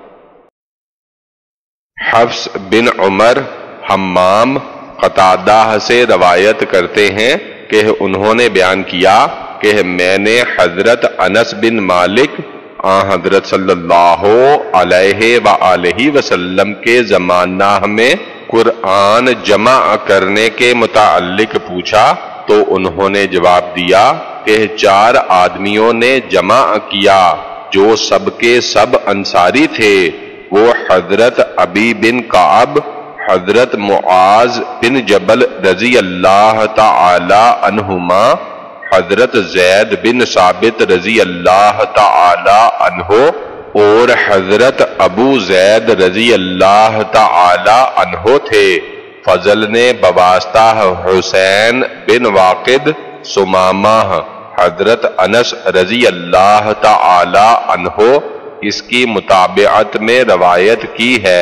حفص بن عمر حمام قتادہ سے روایت کرتے ہیں کہ انہوں نے بیان کیا کہ میں نے حضرت انس بن مالک حضرت صلی اللہ علیہ وآلہ وسلم کے زمانہ میں قرآن جمع کرنے کے متعلق پوچھا تو انہوں نے جواب دیا کہ 4 آدمیوں نے جمع کیا جو سب کے سب انصاری تھے، وہ حضرت ابی بن کعب، حضرت معاذ بن جبل رضی اللہ تعالی عنہما، حضرت زید بن ثابت رضی اللہ تعالی عنہ اور حضرت ابو زید رضی اللہ تعالی عنہ تھے۔ فضل نے بواسطہ حسین بن واقد سمامہ حضرت انس رضی اللہ تعالی عنہ اس کی متابعت میں روایت کی ہے۔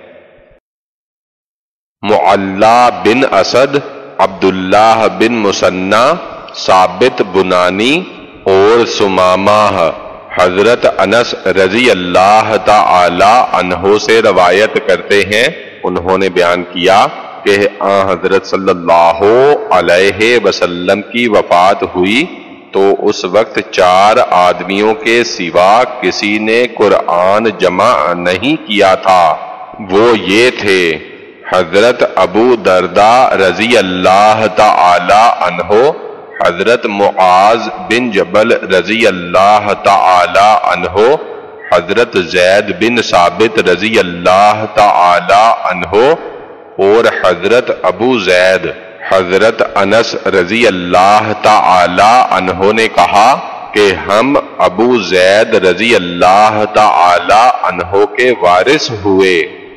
معلا بن اسد، عبداللہ بن مثنی، ثابت بنانی اور سمامہ حضرت انس رضی اللہ تعالی عنہ سے روایت کرتے ہیں، انہوں نے بیان کیا کہ حضرت صلی اللہ علیہ وسلم کی وفات ہوئی تو اس وقت 4 آدمیوں کے سوا کسی نے قرآن جمع نہیں کیا تھا۔ وہ یہ تھے حضرت ابو درداء رضی اللہ تعالی عنہ، حضرت معاذ بن جبل رضی اللہ تعالی عنہ، حضرت زید بن ثابت رضی اللہ تعالی عنہ اور حضرت ابو زید۔ حضرت انس رضی اللہ تعالی عنہ نے کہا کہ ہم ابو زید رضی اللہ تعالی عنہ کے وارث ہوئے۔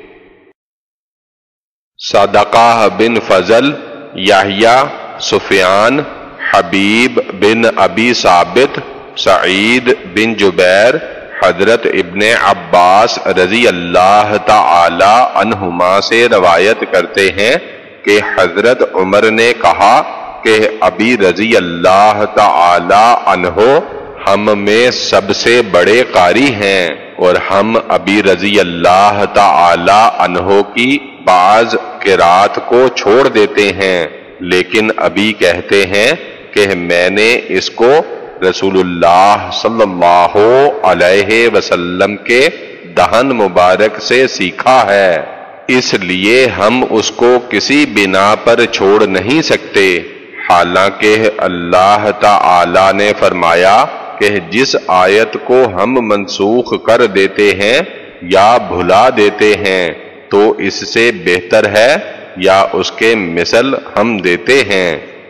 صدقہ بن فضل، یحییٰ، سفیان، حبیب بن ابی ثابت، سعید بن جبیر، حضرت ابن عباس رضی اللہ تعالی عنہما سے روایت کرتے ہیں کہ حضرت عمر نے کہا کہ ابی رضی اللہ تعالی عنہ ہم میں سب سے بڑے قاری ہیں اور ہم ابی رضی اللہ تعالی عنہ کی بعض قرات کو چھوڑ دیتے ہیں، لیکن ابھی کہتے ہیں کہ میں نے اس کو رسول اللہ صلی اللہ علیہ وسلم کے دہن مبارک سے سیکھا ہے، اس لیے ہم اس کو کسی بنا پر چھوڑ نہیں سکتے، حالانکہ اللہ تعالی نے فرمایا کہ جس آیت کو ہم منسوخ کر دیتے ہیں یا بھلا دیتے ہیں تو اس سے بہتر ہے یا اس کے مثل ہم دیتے ہیں۔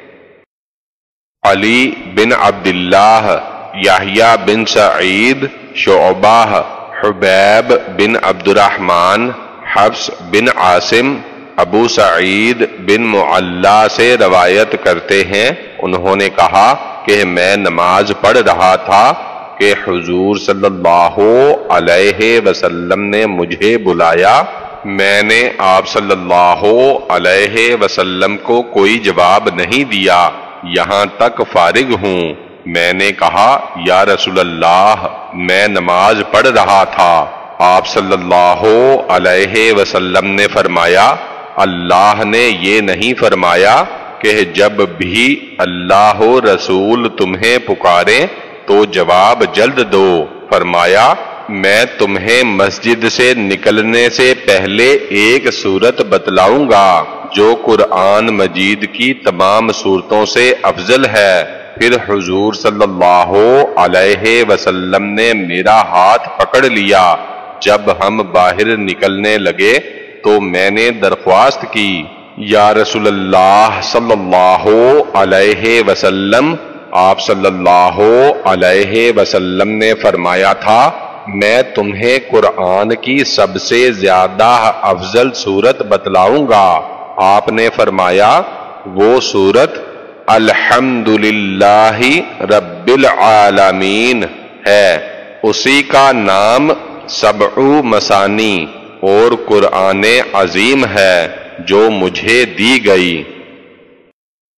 علی بن عبداللہ، یحییٰ بن سعید، شعبہ، حبیب بن عبد الرحمن، حفص بن عاصم، ابو سعید بن معلا سے روایت کرتے ہیں، انہوں نے کہا کہ میں نماز پڑھ رہا تھا کہ حضور صلی اللہ علیہ وسلم نے مجھے بلایا، میں نے آپ صلی اللہ علیہ وسلم کو کوئی جواب نہیں دیا، یہاں تک فارغ ہوں۔ میں نے کہا یا رسول اللہ، میں نماز پڑھ رہا تھا۔ آپ صلی اللہ علیہ وسلم نے فرمایا، اللہ نے یہ نہیں فرمایا کہ جب بھی اللہ رسول تمہیں پکارے تو جواب جلد دو، فرمایا میں تمہیں مسجد سے نکلنے سے پہلے ایک سورت بتلاؤں گا جو قرآن مجید کی تمام سورتوں سے افضل ہے۔ پھر حضور صلی اللہ علیہ وسلم نے میرا ہاتھ پکڑ لیا، جب ہم باہر نکلنے لگے تو میں نے درخواست کی، یا رسول اللہ صلی اللہ علیہ وسلم۔ آپ صلی اللہ علیہ وسلم نے فرمایا تھا، میں تمہیں قرآن کی سب سے زیادہ افضل سورت بتلاؤں گا۔ آپ نے فرمایا وہ سورت الحمدللہ رب العالمین ہے، اسی کا نام سبع مثانی اور قرآن عظیم ہے جو مجھے دی گئی۔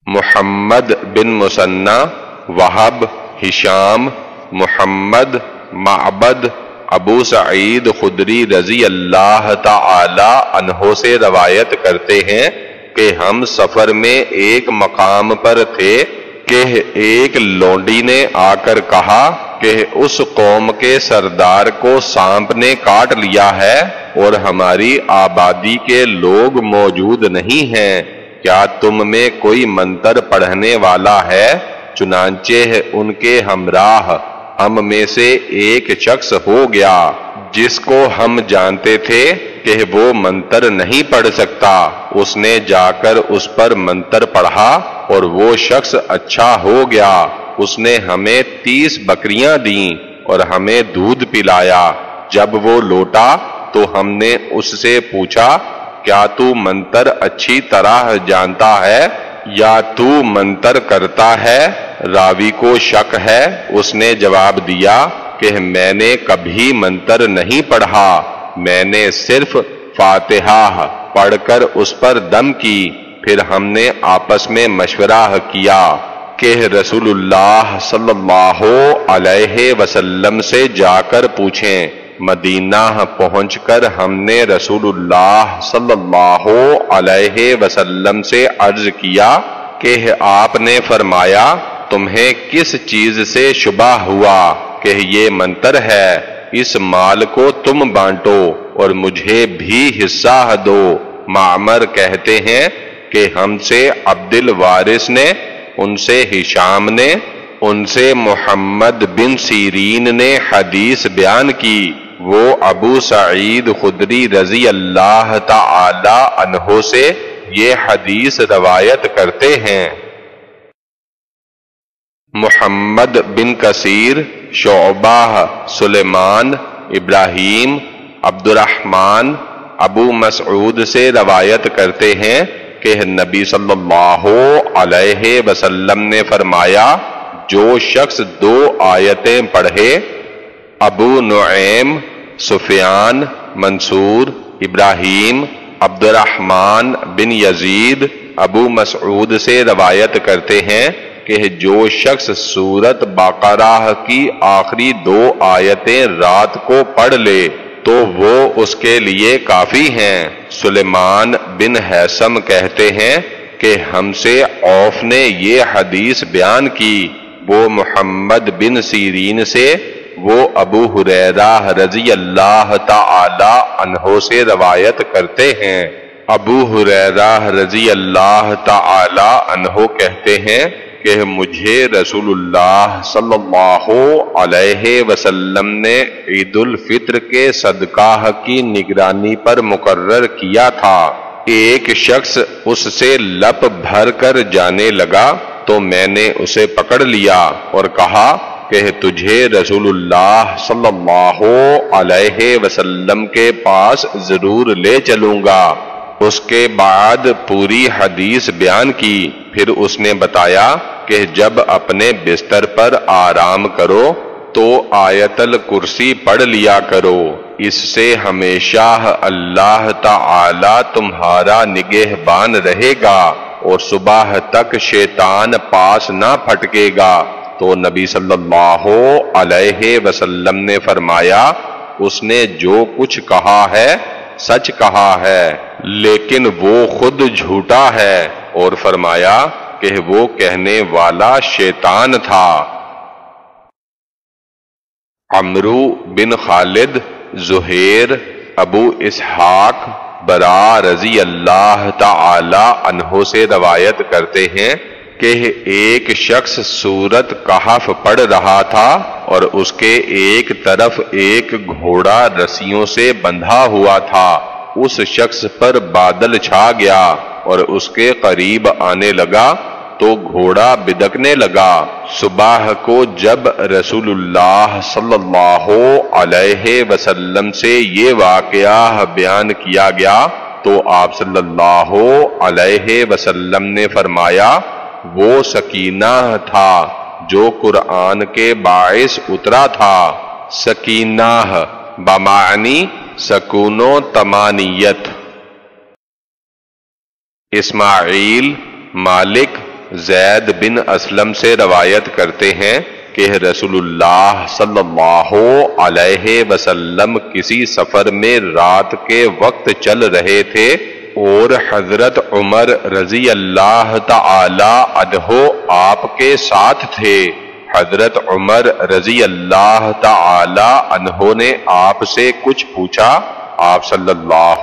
محمد بن مثنى، وہب، ہشام، محمد، معبد، ابو سعید خدری رضی اللہ تعالی عنہ سے روایت کرتے ہیں کہ ہم سفر میں ایک مقام پر تھے کہ ایک لونڈی نے آ کر کہا کہ اس قوم کے سردار کو سانپ نے کاٹ لیا ہے اور ہماری آبادی کے لوگ موجود نہیں ہیں، کیا تم میں کوئی منتر پڑھنے والا ہے؟ چنانچہ ان کے ہمراہ ہم میں سے ایک شخص ہو گیا جس کو ہم جانتے تھے کہ وہ منتر نہیں پڑھ سکتا، اس نے جا کر اس پر منتر پڑھا اور وہ شخص اچھا ہو گیا، اس نے ہمیں 30 بکریاں دیں اور ہمیں دودھ پلایا۔ جب وہ لوٹا تو ہم نے اس سے پوچھا کیا تو منتر اچھی طرح جانتا ہے یا تو منتر کرتا ہے؟ راوی کو شک ہے، اس نے جواب دیا کہ میں نے کبھی منتر نہیں پڑھا، میں نے صرف فاتحہ پڑھ کر اس پر دم کی۔ پھر ہم نے آپس میں مشورہ کیا کہ رسول اللہ صلی اللہ علیہ وسلم سے جا کر پوچھیں۔ مدینہ پہنچ کر ہم نے رسول اللہ صلی اللہ علیہ وسلم سے عرض کیا کہ آپ نے فرمایا تمہیں کس چیز سے شبہ ہوا کہ یہ منتر ہے؟ اس مال کو تم بانٹو اور مجھے بھی حصہ دو۔ معمر کہتے ہیں کہ ہم سے عبد الوارث نے، ان سے ہشام نے، ان سے محمد بن سیرین نے حدیث بیان کی۔ وہ ابو سعید خدری رضی اللہ تعالی عنہ سے یہ حدیث روایت کرتے ہیں۔ محمد بن کثیر، شعبہ، سلیمان، ابراہیم، عبد الرحمن، ابو مسعود سے روایت کرتے ہیں کہ نبی صلی اللہ علیہ وسلم نے فرمایا جو شخص 2 آیتیں پڑھے، ابو نعیم، سفیان، منصور، ابراہیم، عبد الرحمن بن یزید، ابو مسعود سے روایت کرتے ہیں کہ جو شخص سورت بقرہ کی آخری 2 آیتیں رات کو پڑھ لے تو وہ اس کے لیے کافی ہیں۔ سلیمان بن حیثم کہتے ہیں کہ ہم سے عوف نے یہ حدیث بیان کی، وہ محمد بن سیرین سے، وہ ابو ہریرہ رضی اللہ تعالی عنہ سے روایت کرتے ہیں۔ ابو ہریرہ رضی اللہ تعالی عنہ کہتے ہیں کہ مجھے رسول اللہ صلی اللہ علیہ وسلم نے عید الفطر کے صدقہ کی نگرانی پر مقرر کیا تھا۔ ایک شخص اس سے لپ بھر کر جانے لگا تو میں نے اسے پکڑ لیا اور کہا کہ تجھے رسول اللہ صلی اللہ علیہ وسلم کے پاس ضرور لے چلوں گا۔ اس کے بعد پوری حدیث بیان کی۔ پھر اس نے بتایا کہ جب اپنے بستر پر آرام کرو تو آیت الکرسی پڑھ لیا کرو، اس سے ہمیشہ اللہ تعالی تمہارا نگہبان رہے گا اور صبح تک شیطان پاس نہ پھٹکے گا۔ تو نبی صلی اللہ علیہ وسلم نے فرمایا اس نے جو کچھ کہا ہے سچ کہا ہے، لیکن وہ خود جھوٹا ہے، اور فرمایا کہ وہ کہنے والا شیطان تھا۔ عمرو بن خالد، زہیر، ابو اسحاق برا رضی اللہ تعالی عنہ سے روایت کرتے ہیں کہ ایک شخص سورت کہف پڑھ رہا تھا اور اس کے ایک طرف ایک گھوڑا رسیوں سے بندھا ہوا تھا۔ اس شخص پر بادل چھا گیا اور اس کے قریب آنے لگا تو گھوڑا بدکنے لگا۔ صبح کو جب رسول اللہ صلی اللہ علیہ وسلم سے یہ واقعہ بیان کیا گیا تو آپ صلی اللہ علیہ وسلم نے فرمایا وہ سکینہ تھا جو قرآن کے باعث اترا تھا۔ سکینہ بمعنی سکون و طمانیت۔ اسماعیل، مالک، زید بن اسلم سے روایت کرتے ہیں کہ رسول اللہ صلی اللہ علیہ وسلم کسی سفر میں رات کے وقت چل رہے تھے اور حضرت عمر رضی اللہ تعالی عنہ آپ کے ساتھ تھے۔ حضرت عمر رضی اللہ تعالی عنہ نے آپ سے کچھ پوچھا، آپ صلی اللہ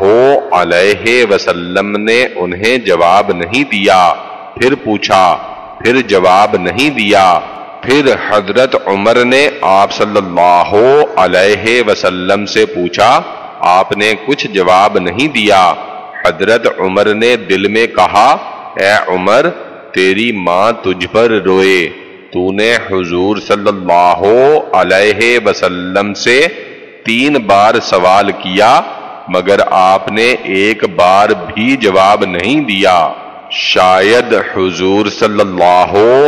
علیہ وسلم نے انہیں جواب نہیں دیا، پھر پوچھا، پھر جواب نہیں دیا، پھر حضرت عمر نے آپ صلی اللہ علیہ وسلم سے پوچھا، آپ نے کچھ جواب نہیں دیا۔ حضرت عمر نے دل میں کہا، اے عمر، تیری ماں تجھ پر روئے، تو نے حضور صلی اللہ علیہ وسلم سے 3 بار سوال کیا مگر آپ نے ایک بار بھی جواب نہیں دیا۔ شاید حضور صلی اللہ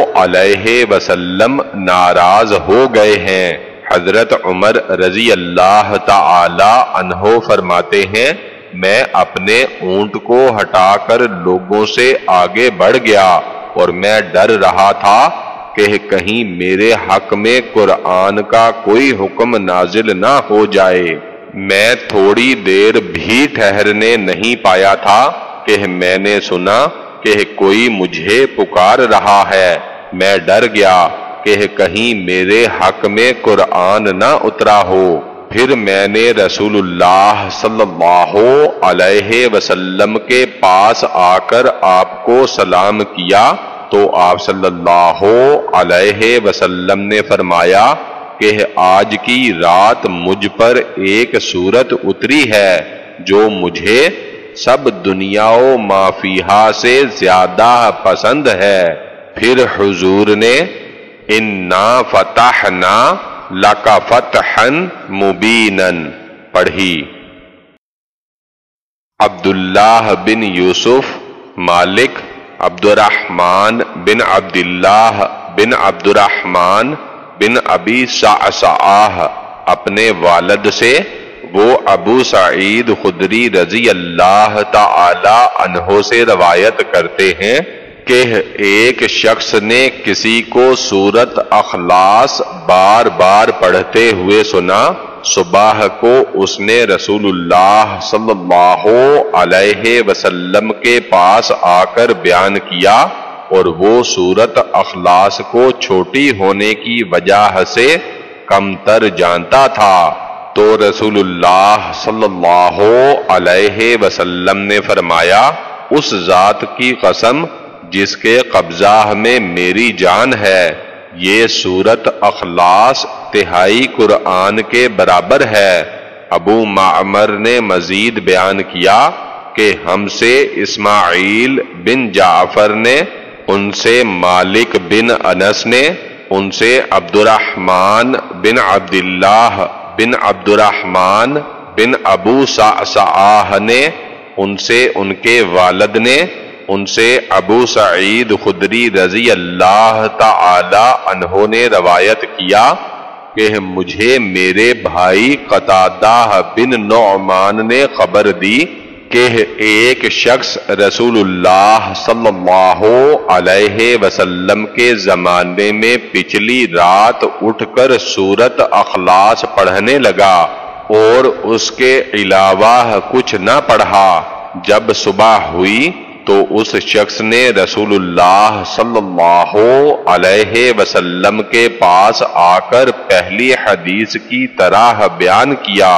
علیہ وسلم ناراض ہو گئے ہیں۔ حضرت عمر رضی اللہ تعالی عنہ فرماتے ہیں، میں اپنے اونٹ کو ہٹا کر لوگوں سے آگے بڑھ گیا اور میں ڈر رہا تھا کہ کہیں میرے حق میں قرآن کا کوئی حکم نازل نہ ہو جائے۔ میں تھوڑی دیر بھی ٹھہرنے نہیں پایا تھا کہ میں نے سنا کہ کوئی مجھے پکار رہا ہے۔ میں ڈر گیا کہ کہیں میرے حق میں قرآن نہ اترا ہو۔ پھر میں نے رسول اللہ صلی اللہ علیہ وسلم کے پاس آ کر آپ کو سلام کیا تو آپ صلی اللہ علیہ وسلم نے فرمایا کہ آج کی رات مجھ پر ایک سورت اتری ہے جو مجھے سب دنیا و ما فیہا سے زیادہ پسند ہے۔ پھر حضور نے اِنَّا فَتَحْنَا لَكَ فَتْحًا مُبِينًا پڑھی۔ عبداللہ بن یوسف، مالک، عبد الرحمن بن عبداللہ بن عبد الرحمن بن ابی صعصعہ اپنے والد سے، وہ ابو سعید خدری رضی اللہ تعالی عنہ سے روایت کرتے ہیں کہ ایک شخص نے کسی کو سورت اخلاص بار بار پڑھتے ہوئے سنا۔ صبح کو اس نے رسول اللہ صلی اللہ علیہ وسلم کے پاس آ کر بیان کیا اور وہ سورت اخلاص کو چھوٹی ہونے کی وجہ سے کم تر جانتا تھا، تو رسول اللہ صلی اللہ علیہ وسلم نے فرمایا، اس ذات کی قسم جس کے قبضہ میں میری جان ہے، یہ سورت اخلاص تہائی قرآن کے برابر ہے۔ ابو معمر نے مزید بیان کیا کہ ہم سے اسماعیل بن جعفر نے، ان سے مالک بن انس نے، ان سے عبد الرحمن بن عبداللہ بن عبد الرحمن بن ابو صعصعہ نے، ان سے ان کے والد نے، ان سے ابو سعید خدری رضی اللہ تعالی عنہ نے روایت کیا کہ مجھے میرے بھائی قتادہ بن نعمان نے خبر دی کہ ایک شخص رسول اللہ صلی اللہ علیہ وسلم کے زمانے میں پچھلی رات اٹھ کر سورت اخلاص پڑھنے لگا اور اس کے علاوہ کچھ نہ پڑھا۔ جب صبح ہوئی تو اس شخص نے رسول اللہ صلی اللہ علیہ وسلم کے پاس آ کر پہلی حدیث کی طرح بیان کیا۔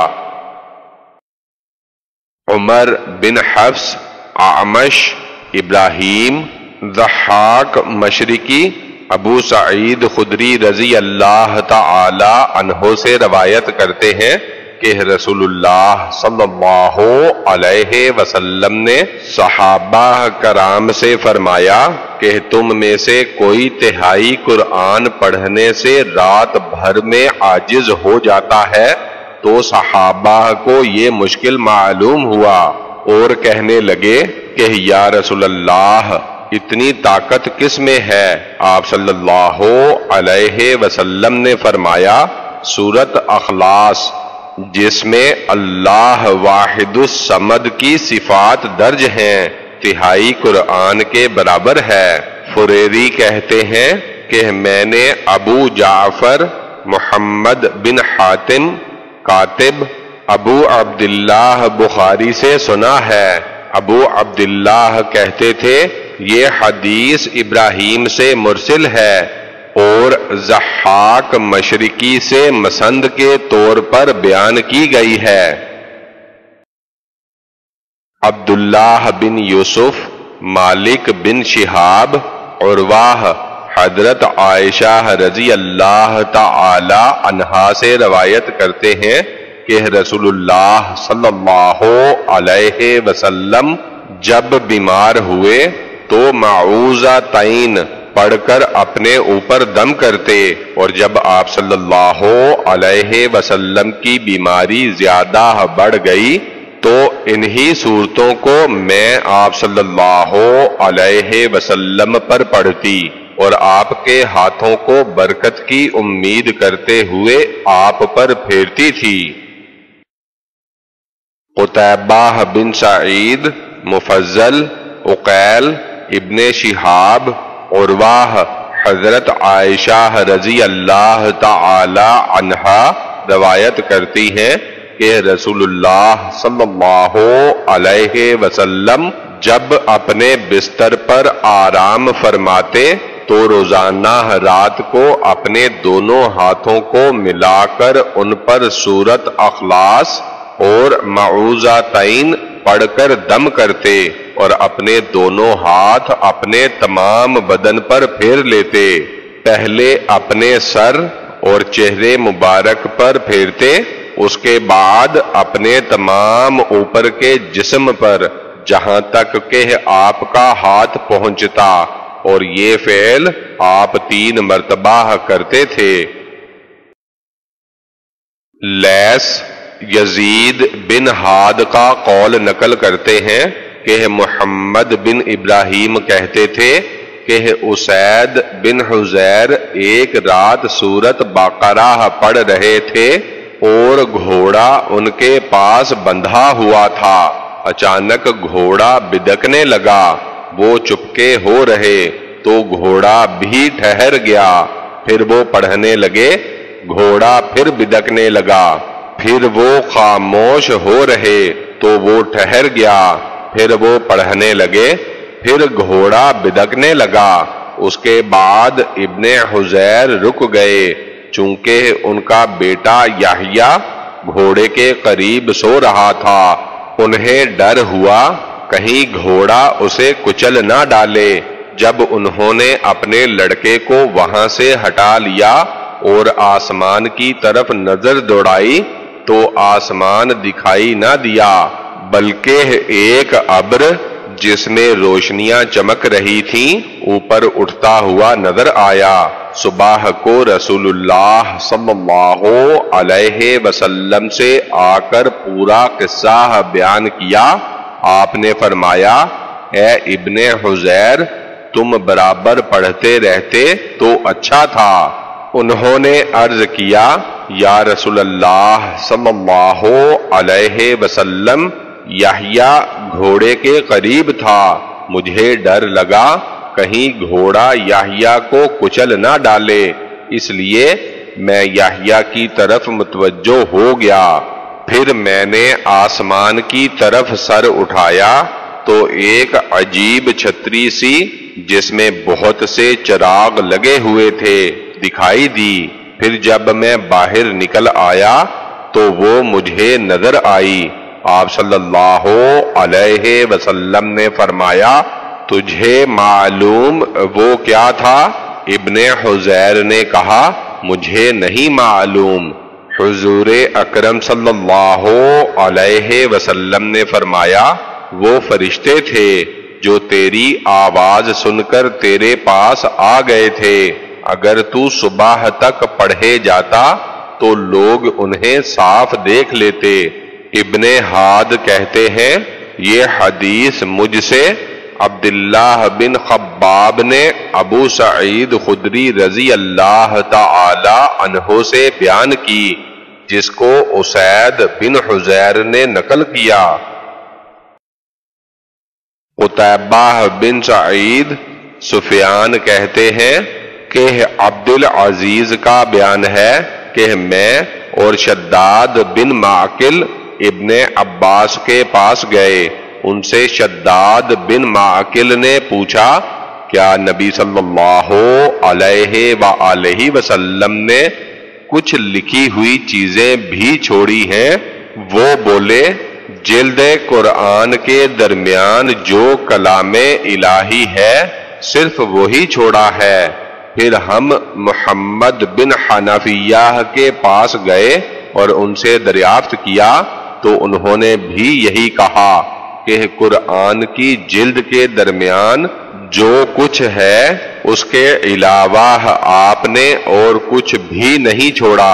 عمر بن حفص، اعمش، ابراہیم، ضحاک مشرقی، ابو سعید خدری رضی اللہ تعالی عنہ سے روایت کرتے ہیں کہ رسول اللہ صلی اللہ علیہ وسلم نے صحابہ کرام سے فرمایا کہ تم میں سے کوئی تہائی قرآن پڑھنے سے رات بھر میں عاجز ہو جاتا ہے، تو صحابہ کو یہ مشکل معلوم ہوا اور کہنے لگے کہ یا رسول اللہ، اتنی طاقت کس میں ہے؟ آپ صلی اللہ علیہ وسلم نے فرمایا، سورت اخلاص، جس میں اللہ واحد الصمد کی صفات درج ہیں، تہائی قرآن کے برابر ہے۔ فریری کہتے ہیں کہ میں نے ابو جعفر محمد بن حاتم کاتب ابو عبداللہ بخاری سے سنا ہے۔ ابو عبداللہ کہتے تھے یہ حدیث ابراہیم سے مرسل ہے اور ضحاک مشرقی سے مسند کے طور پر بیان کی گئی ہے۔ عبداللہ بن یوسف، مالک بن شہاب، عروہ، حضرت عائشہ رضی اللہ تعالی عنہا سے روایت کرتے ہیں کہ رسول اللہ صلی اللہ علیہ وسلم جب بیمار ہوئے تو معوذتین پڑھ کر اپنے اوپر دم کرتے، اور جب آپ صلی اللہ علیہ وسلم کی بیماری زیادہ بڑھ گئی تو انہی صورتوں کو میں آپ صلی اللہ علیہ وسلم پر پڑھتی اور آپ کے ہاتھوں کو برکت کی امید کرتے ہوئے آپ پر پھیرتی تھی۔ قتیبہ بن سعید، مفضل، عقیل، ابن شہاب، عروہ، حضرت عائشہ رضی اللہ تعالی عنہا روایت کرتی ہیں کہ رسول اللہ صلی اللہ علیہ وسلم جب اپنے بستر پر آرام فرماتے تو روزانہ رات کو اپنے دونوں ہاتھوں کو ملا کر ان پر سورت اخلاص اور معوذتین پڑھ کر دم کرتے اور اپنے دونوں ہاتھ اپنے تمام بدن پر پھیر لیتے، پہلے اپنے سر اور چہرے مبارک پر پھیرتے، اس کے بعد اپنے تمام اوپر کے جسم پر جہاں تک کہ آپ کا ہاتھ پہنچتا، اور یہ فعل آپ 3 مرتبہ کرتے تھے۔ لیث یزید بن ہاد کا قول نقل کرتے ہیں کہ محمد بن ابراہیم کہتے تھے کہ اسید بن حزیر ایک رات سورت بقرہ پڑھ رہے تھے اور گھوڑا ان کے پاس بندھا ہوا تھا، اچانک گھوڑا بدکنے لگا، وہ چپکے ہو رہے تو گھوڑا بھی ٹھہر گیا، پھر وہ پڑھنے لگے، گھوڑا پھر بدکنے لگا، پھر وہ خاموش ہو رہے تو وہ ٹھہر گیا، پھر وہ پڑھنے لگے، پھر گھوڑا بدکنے لگا۔ اس کے بعد ابن حزیر رک گئے، چونکہ ان کا بیٹا یحییٰ گھوڑے کے قریب سو رہا تھا، انہیں ڈر ہوا کہیں گھوڑا اسے کچل نہ ڈالے۔ جب انہوں نے اپنے لڑکے کو وہاں سے ہٹا لیا اور آسمان کی طرف نظر دوڑائی تو آسمان دکھائی نہ دیا، بلکہ ایک ابر جس میں روشنیاں چمک رہی تھیں اوپر اٹھتا ہوا نظر آیا۔ صبح کو رسول اللہ صلی اللہ علیہ وسلم سے آ کر پورا قصہ بیان کیا۔ آپ نے فرمایا، اے ابن حزیر، تم برابر پڑھتے رہتے تو اچھا تھا۔ انہوں نے عرض کیا، یا رسول اللہ صلی اللہ علیہ وسلم، یحییٰ گھوڑے کے قریب تھا، مجھے ڈر لگا کہیں گھوڑا یحییٰ کو کچل نہ ڈالے، اس لیے میں یحییٰ کی طرف متوجہ ہو گیا۔ پھر میں نے آسمان کی طرف سر اٹھایا تو ایک عجیب چھتری سی جس میں بہت سے چراغ لگے ہوئے تھے دکھائی دی۔ پھر جب میں باہر نکل آیا تو وہ مجھے نظر آئی۔ آپ صلی اللہ علیہ وسلم نے فرمایا، تجھے معلوم وہ کیا تھا؟ ابن حزیر نے کہا، مجھے نہیں معلوم۔ حضور اکرم صلی اللہ علیہ وسلم نے فرمایا، وہ فرشتے تھے جو تیری آواز سن کر تیرے پاس آ گئے تھے، اگر تو صبح تک پڑھے جاتا تو لوگ انہیں صاف دیکھ لیتے۔ ابن ہاد کہتے ہیں، یہ حدیث مجھ سے عبداللہ بن خباب نے ابو سعید خدری رضی اللہ تعالی عنہ سے بیان کی، جس کو اسید بن حزیر نے نقل کیا۔ قتیبہ بن سعید، سفیان کہتے ہیں کہ عبد العزیز کا بیان ہے کہ میں اور شداد بن معقل ابن عباس کے پاس گئے. ان سے شداد بن معقل نے پوچھا کیا نبی صلی اللہ علیہ وآلہ وسلم نے کچھ لکھی ہوئی چیزیں بھی چھوڑی ہیں؟ وہ بولے جلد قرآن کے درمیان جو کلام الہی ہے صرف وہی چھوڑا ہے. پھر ہم محمد بن حنفیہ کے پاس گئے اور ان سے دریافت کیا تو انہوں نے بھی یہی کہا کہ قرآن کی جلد کے درمیان جو کچھ ہے اس کے علاوہ آپ نے اور کچھ بھی نہیں چھوڑا.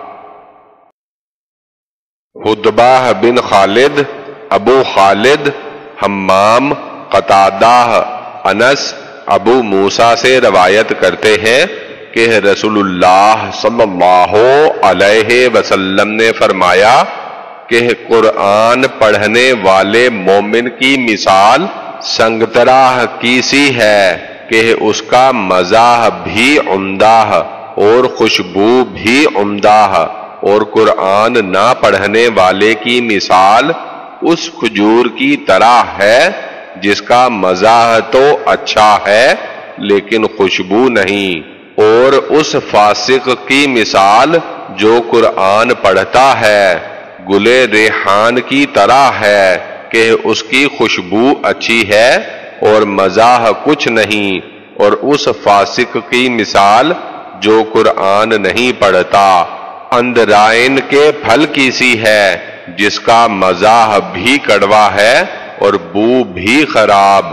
حدبہ بن خالد، ابو خالد، حمام، قتادہ، انس، ابو موسیٰ سے روایت کرتے ہیں کہ رسول اللہ صلی اللہ علیہ وسلم نے فرمایا کہ قرآن پڑھنے والے مومن کی مثال سنگترا کی سی ہے کہ اس کا مزہ بھی عمدہ اور خوشبو بھی عمدہ، اور قرآن نہ پڑھنے والے کی مثال اس کھجور کی طرح ہے جس کا مزہ تو اچھا ہے لیکن خوشبو نہیں، اور اس فاسق کی مثال جو قرآن پڑھتا ہے گلے ریحان کی طرح ہے کہ اس کی خوشبو اچھی ہے اور مزہ کچھ نہیں، اور اس فاسق کی مثال جو قرآن نہیں پڑھتا اندرائن کے پھل کی سی ہے جس کا مزہ بھی کڑوا ہے اور بو بھی خراب.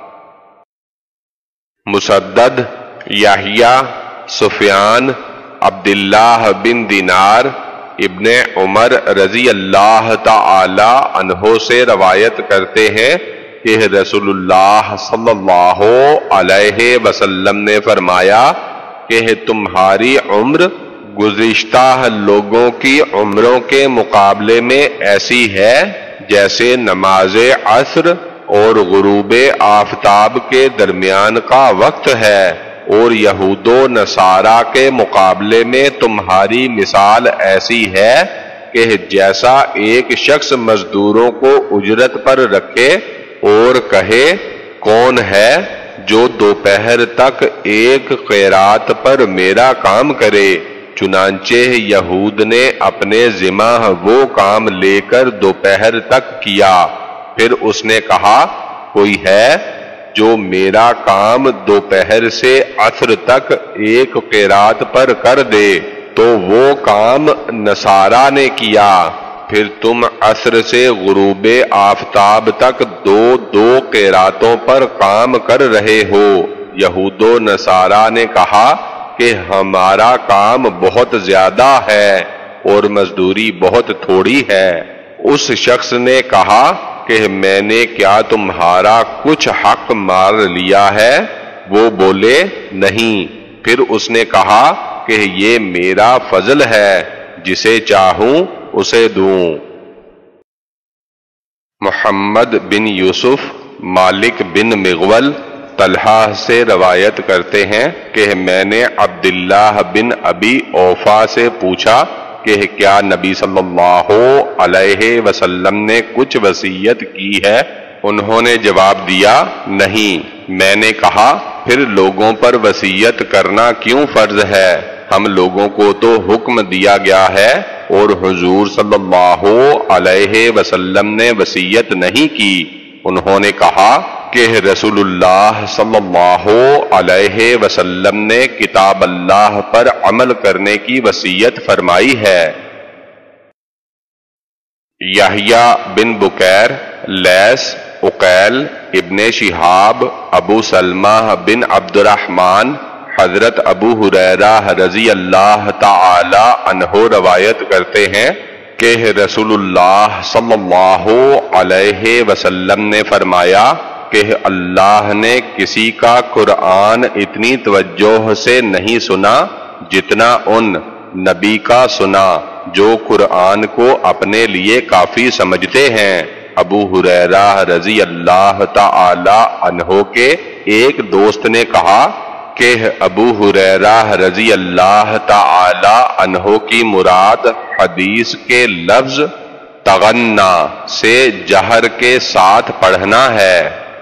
مسدد، یحییٰ، سفیان، عبداللہ بن دینار، ابن عمر رضی اللہ تعالی عنہ سے روایت کرتے ہیں کہ رسول اللہ صلی اللہ علیہ وسلم نے فرمایا کہ تمہاری عمر گزشتہ لوگوں کی عمروں کے مقابلے میں ایسی ہے جیسے نماز عصر اور غروب آفتاب کے درمیان کا وقت ہے، اور یہود و نصارہ کے مقابلے میں تمہاری مثال ایسی ہے کہ جیسا ایک شخص مزدوروں کو اجرت پر رکھے اور کہے کون ہے جو دوپہر تک ایک قیرات پر میرا کام کرے. چنانچہ یہود نے اپنے ذمہ وہ کام لے کر دوپہر تک کیا. پھر اس نے کہا کوئی ہے جو میرا کام دوپہر سے عصر تک ایک قیرات پر کر دے، تو وہ کام نصارہ نے کیا. پھر تم عصر سے غروب آفتاب تک دو قیراتوں پر کام کر رہے ہو. یہود و نصارہ نے کہا کہ ہمارا کام بہت زیادہ ہے اور مزدوری بہت تھوڑی ہے. اس شخص نے کہا کہ میں نے کیا تمہارا کچھ حق مار لیا ہے؟ وہ بولے نہیں. پھر اس نے کہا کہ یہ میرا فضل ہے، جسے چاہوں اسے دوں. محمد بن یوسف، مالک بن مغول، طلحہ سے روایت کرتے ہیں کہ میں نے عبداللہ بن ابی اوفا سے پوچھا کہ کیا نبی صلی اللہ علیہ وسلم نے کچھ وصیت کی ہے؟ انہوں نے جواب دیا نہیں. میں نے کہا پھر لوگوں پر وصیت کرنا کیوں فرض ہے؟ ہم لوگوں کو تو حکم دیا گیا ہے اور حضور صلی اللہ علیہ وسلم نے وصیت نہیں کی. انہوں نے کہا کہ رسول اللہ صلی اللہ علیہ وسلم نے کتاب اللہ پر عمل کرنے کی وصیت فرمائی ہے. یحییٰ بن بکیر، لیث، عقیل، ابن شہاب، ابو سلمہ بن عبد الرحمن، حضرت ابو ہریرہ رضی اللہ تعالی عنہ روایت کرتے ہیں کہ رسول اللہ صلی اللہ علیہ وسلم نے فرمایا کہ اللہ نے کسی کا قرآن اتنی توجہ سے نہیں سنا جتنا ان نبی کا سنا جو قرآن کو اپنے لیے کافی سمجھتے ہیں. ابو ہریرہ رضی اللہ تعالی عنہ کے ایک دوست نے کہا کہ ابو ہریرہ رضی اللہ تعالی عنہ کی مراد حدیث کے لفظ تغنا سے جہر کے ساتھ پڑھنا ہے۔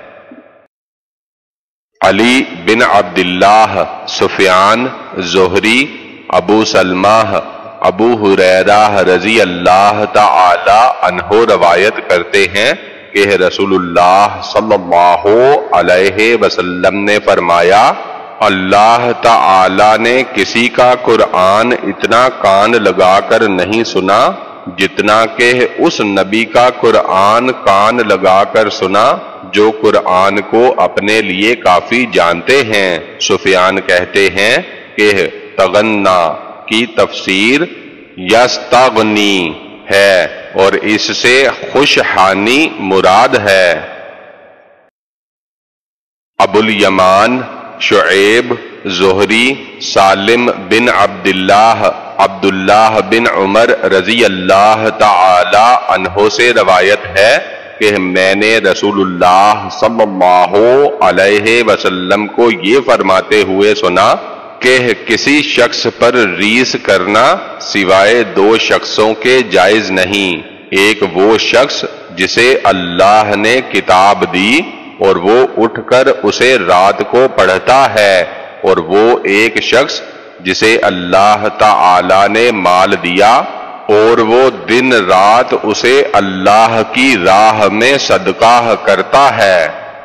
علی بن عبداللہ، سفیان، زہری، ابو سلمہ، ابو ہریرہ رضی اللہ تعالی عنہ روایت کرتے ہیں کہ رسول اللہ صلی اللہ علیہ وسلم نے فرمایا، اللہ تعالی نے کسی کا قرآن اتنا کان لگا کر نہیں سنا جتنا کہ اس نبی کا قرآن کان لگا کر سنا جو قرآن کو اپنے لیے کافی جانتے ہیں۔ سفیان کہتے ہیں کہ تغنا کی تفسیر یستغنی ہے اور اس سے خوشحانی مراد ہے۔ ابو الیمان، شعیب، زہری، سالم بن عبداللہ بن عمر رضی اللہ تعالی عنہ سے روایت ہے کہ میں نے رسول اللہ صلی اللہ علیہ وسلم کو یہ فرماتے ہوئے سنا کہ کسی شخص پر ریس کرنا سوائے دو شخصوں کے جائز نہیں، ایک وہ شخص جسے اللہ نے کتاب دی اور وہ اٹھ کر اسے رات کو پڑھتا ہے، اور وہ ایک شخص جسے اللہ تعالی نے مال دیا اور وہ دن رات اسے اللہ کی راہ میں صدقہ کرتا ہے۔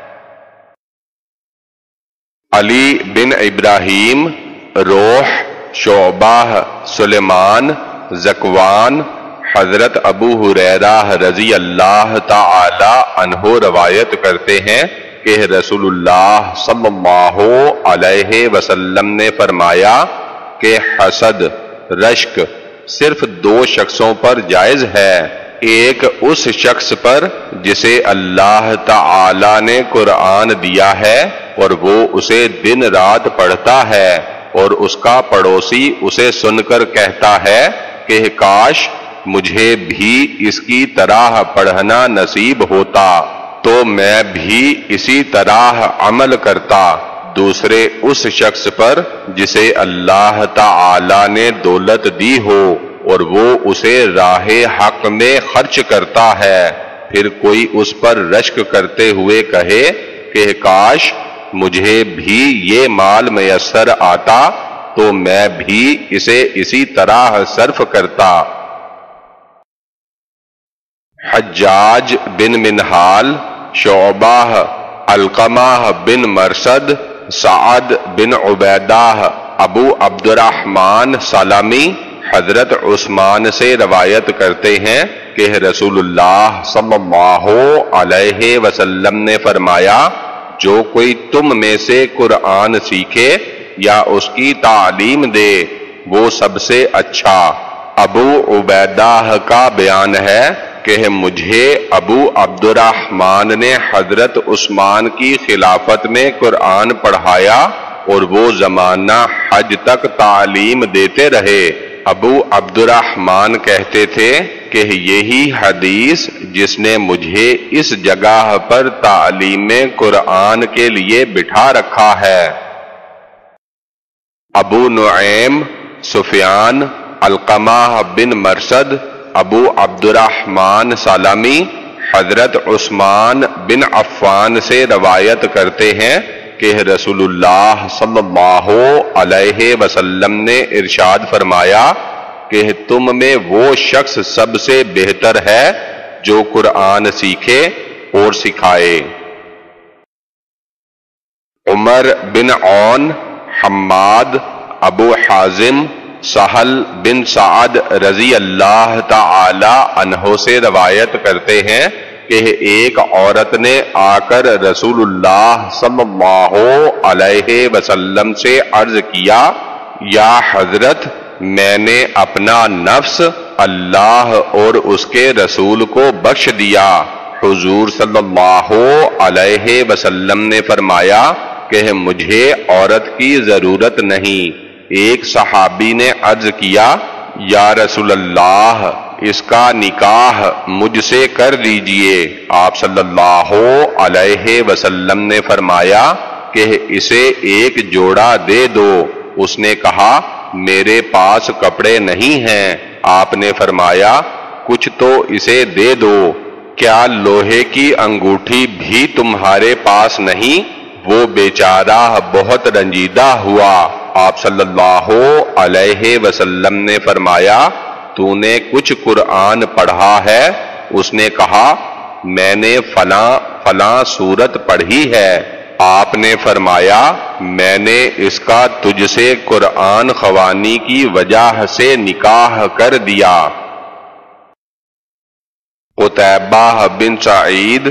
علی بن ابراہیم، روح، شعبہ، سلیمان، زکوان، حضرت ابو ہریرہ رضی اللہ تعالی عنہ روایت کرتے ہیں کہ رسول اللہ صلی اللہ علیہ وسلم نے فرمایا کہ حسد، رشک صرف دو شخصوں پر جائز ہے، ایک اس شخص پر جسے اللہ تعالی نے قرآن دیا ہے اور وہ اسے دن رات پڑھتا ہے، اور اس کا پڑوسی اسے سن کر کہتا ہے کہ کاش مجھے بھی اس کی طرح پڑھنا نصیب ہوتا تو میں بھی اسی طرح عمل کرتا۔ دوسرے اس شخص پر جسے اللہ تعالی نے دولت دی ہو اور وہ اسے راہ حق میں خرچ کرتا ہے، پھر کوئی اس پر رشک کرتے ہوئے کہے کہ کاش مجھے بھی یہ مال میسر آتا تو میں بھی اسے اسی طرح صرف کرتا۔ حجاج بن منہال، شعبہ، علقمہ بن مرثد، سعد بن عبیدہ، ابو عبد الرحمن سلمی حضرت عثمان سے روایت کرتے ہیں کہ رسول اللہ صلی اللہ علیہ وسلم نے فرمایا، جو کوئی تم میں سے قرآن سیکھے یا اس کی تعلیم دے وہ سب سے اچھا۔ ابو عبیدہ کا بیان ہے کہ مجھے ابو عبد الرحمن نے حضرت عثمان کی خلافت میں قرآن پڑھایا اور وہ زمانہ حج تک تعلیم دیتے رہے۔ ابو عبد الرحمن کہتے تھے کہ یہی حدیث جس نے مجھے اس جگہ پر تعلیم قرآن کے لیے بٹھا رکھا ہے۔ ابو نعیم، سفیان، علقمہ بن مرثد، ابو عبد الرحمن سلمی حضرت عثمان بن عفان سے روایت کرتے ہیں کہ رسول اللہ صلی اللہ علیہ وسلم نے ارشاد فرمایا کہ تم میں وہ شخص سب سے بہتر ہے جو قرآن سیکھے اور سکھائے۔ عمر بن عون، حماد، ابو حازم، سہل بن سعد رضی اللہ تعالی عنہ سے روایت کرتے ہیں کہ ایک عورت نے آ کر رسول اللہ صلی اللہ علیہ وسلم سے عرض کیا، یا حضرت میں نے اپنا نفس اللہ اور اس کے رسول کو بخش دیا۔ حضور صلی اللہ علیہ وسلم نے فرمایا کہ مجھے عورت کی ضرورت نہیں۔ ایک صحابی نے عرض کیا، یا رسول اللہ اس کا نکاح مجھ سے کر دیجئے۔ آپ صلی اللہ علیہ وسلم نے فرمایا کہ اسے ایک جوڑا دے دو۔ اس نے کہا میرے پاس کپڑے نہیں ہیں۔ آپ نے فرمایا کچھ تو اسے دے دو۔ کیا لوہے کی انگوٹھی بھی تمہارے پاس نہیں؟ وہ بیچارہ بہت رنجیدہ ہوا۔ آپ صلی اللہ علیہ وسلم نے فرمایا تو نے کچھ قرآن پڑھا ہے؟ اس نے کہا میں نے فلاں فلاں سورت پڑھی ہے۔ آپ نے فرمایا میں نے اس کا تجھ سے قرآن خوانی کی وجہ سے نکاح کر دیا۔ قتیبہ بن سعید،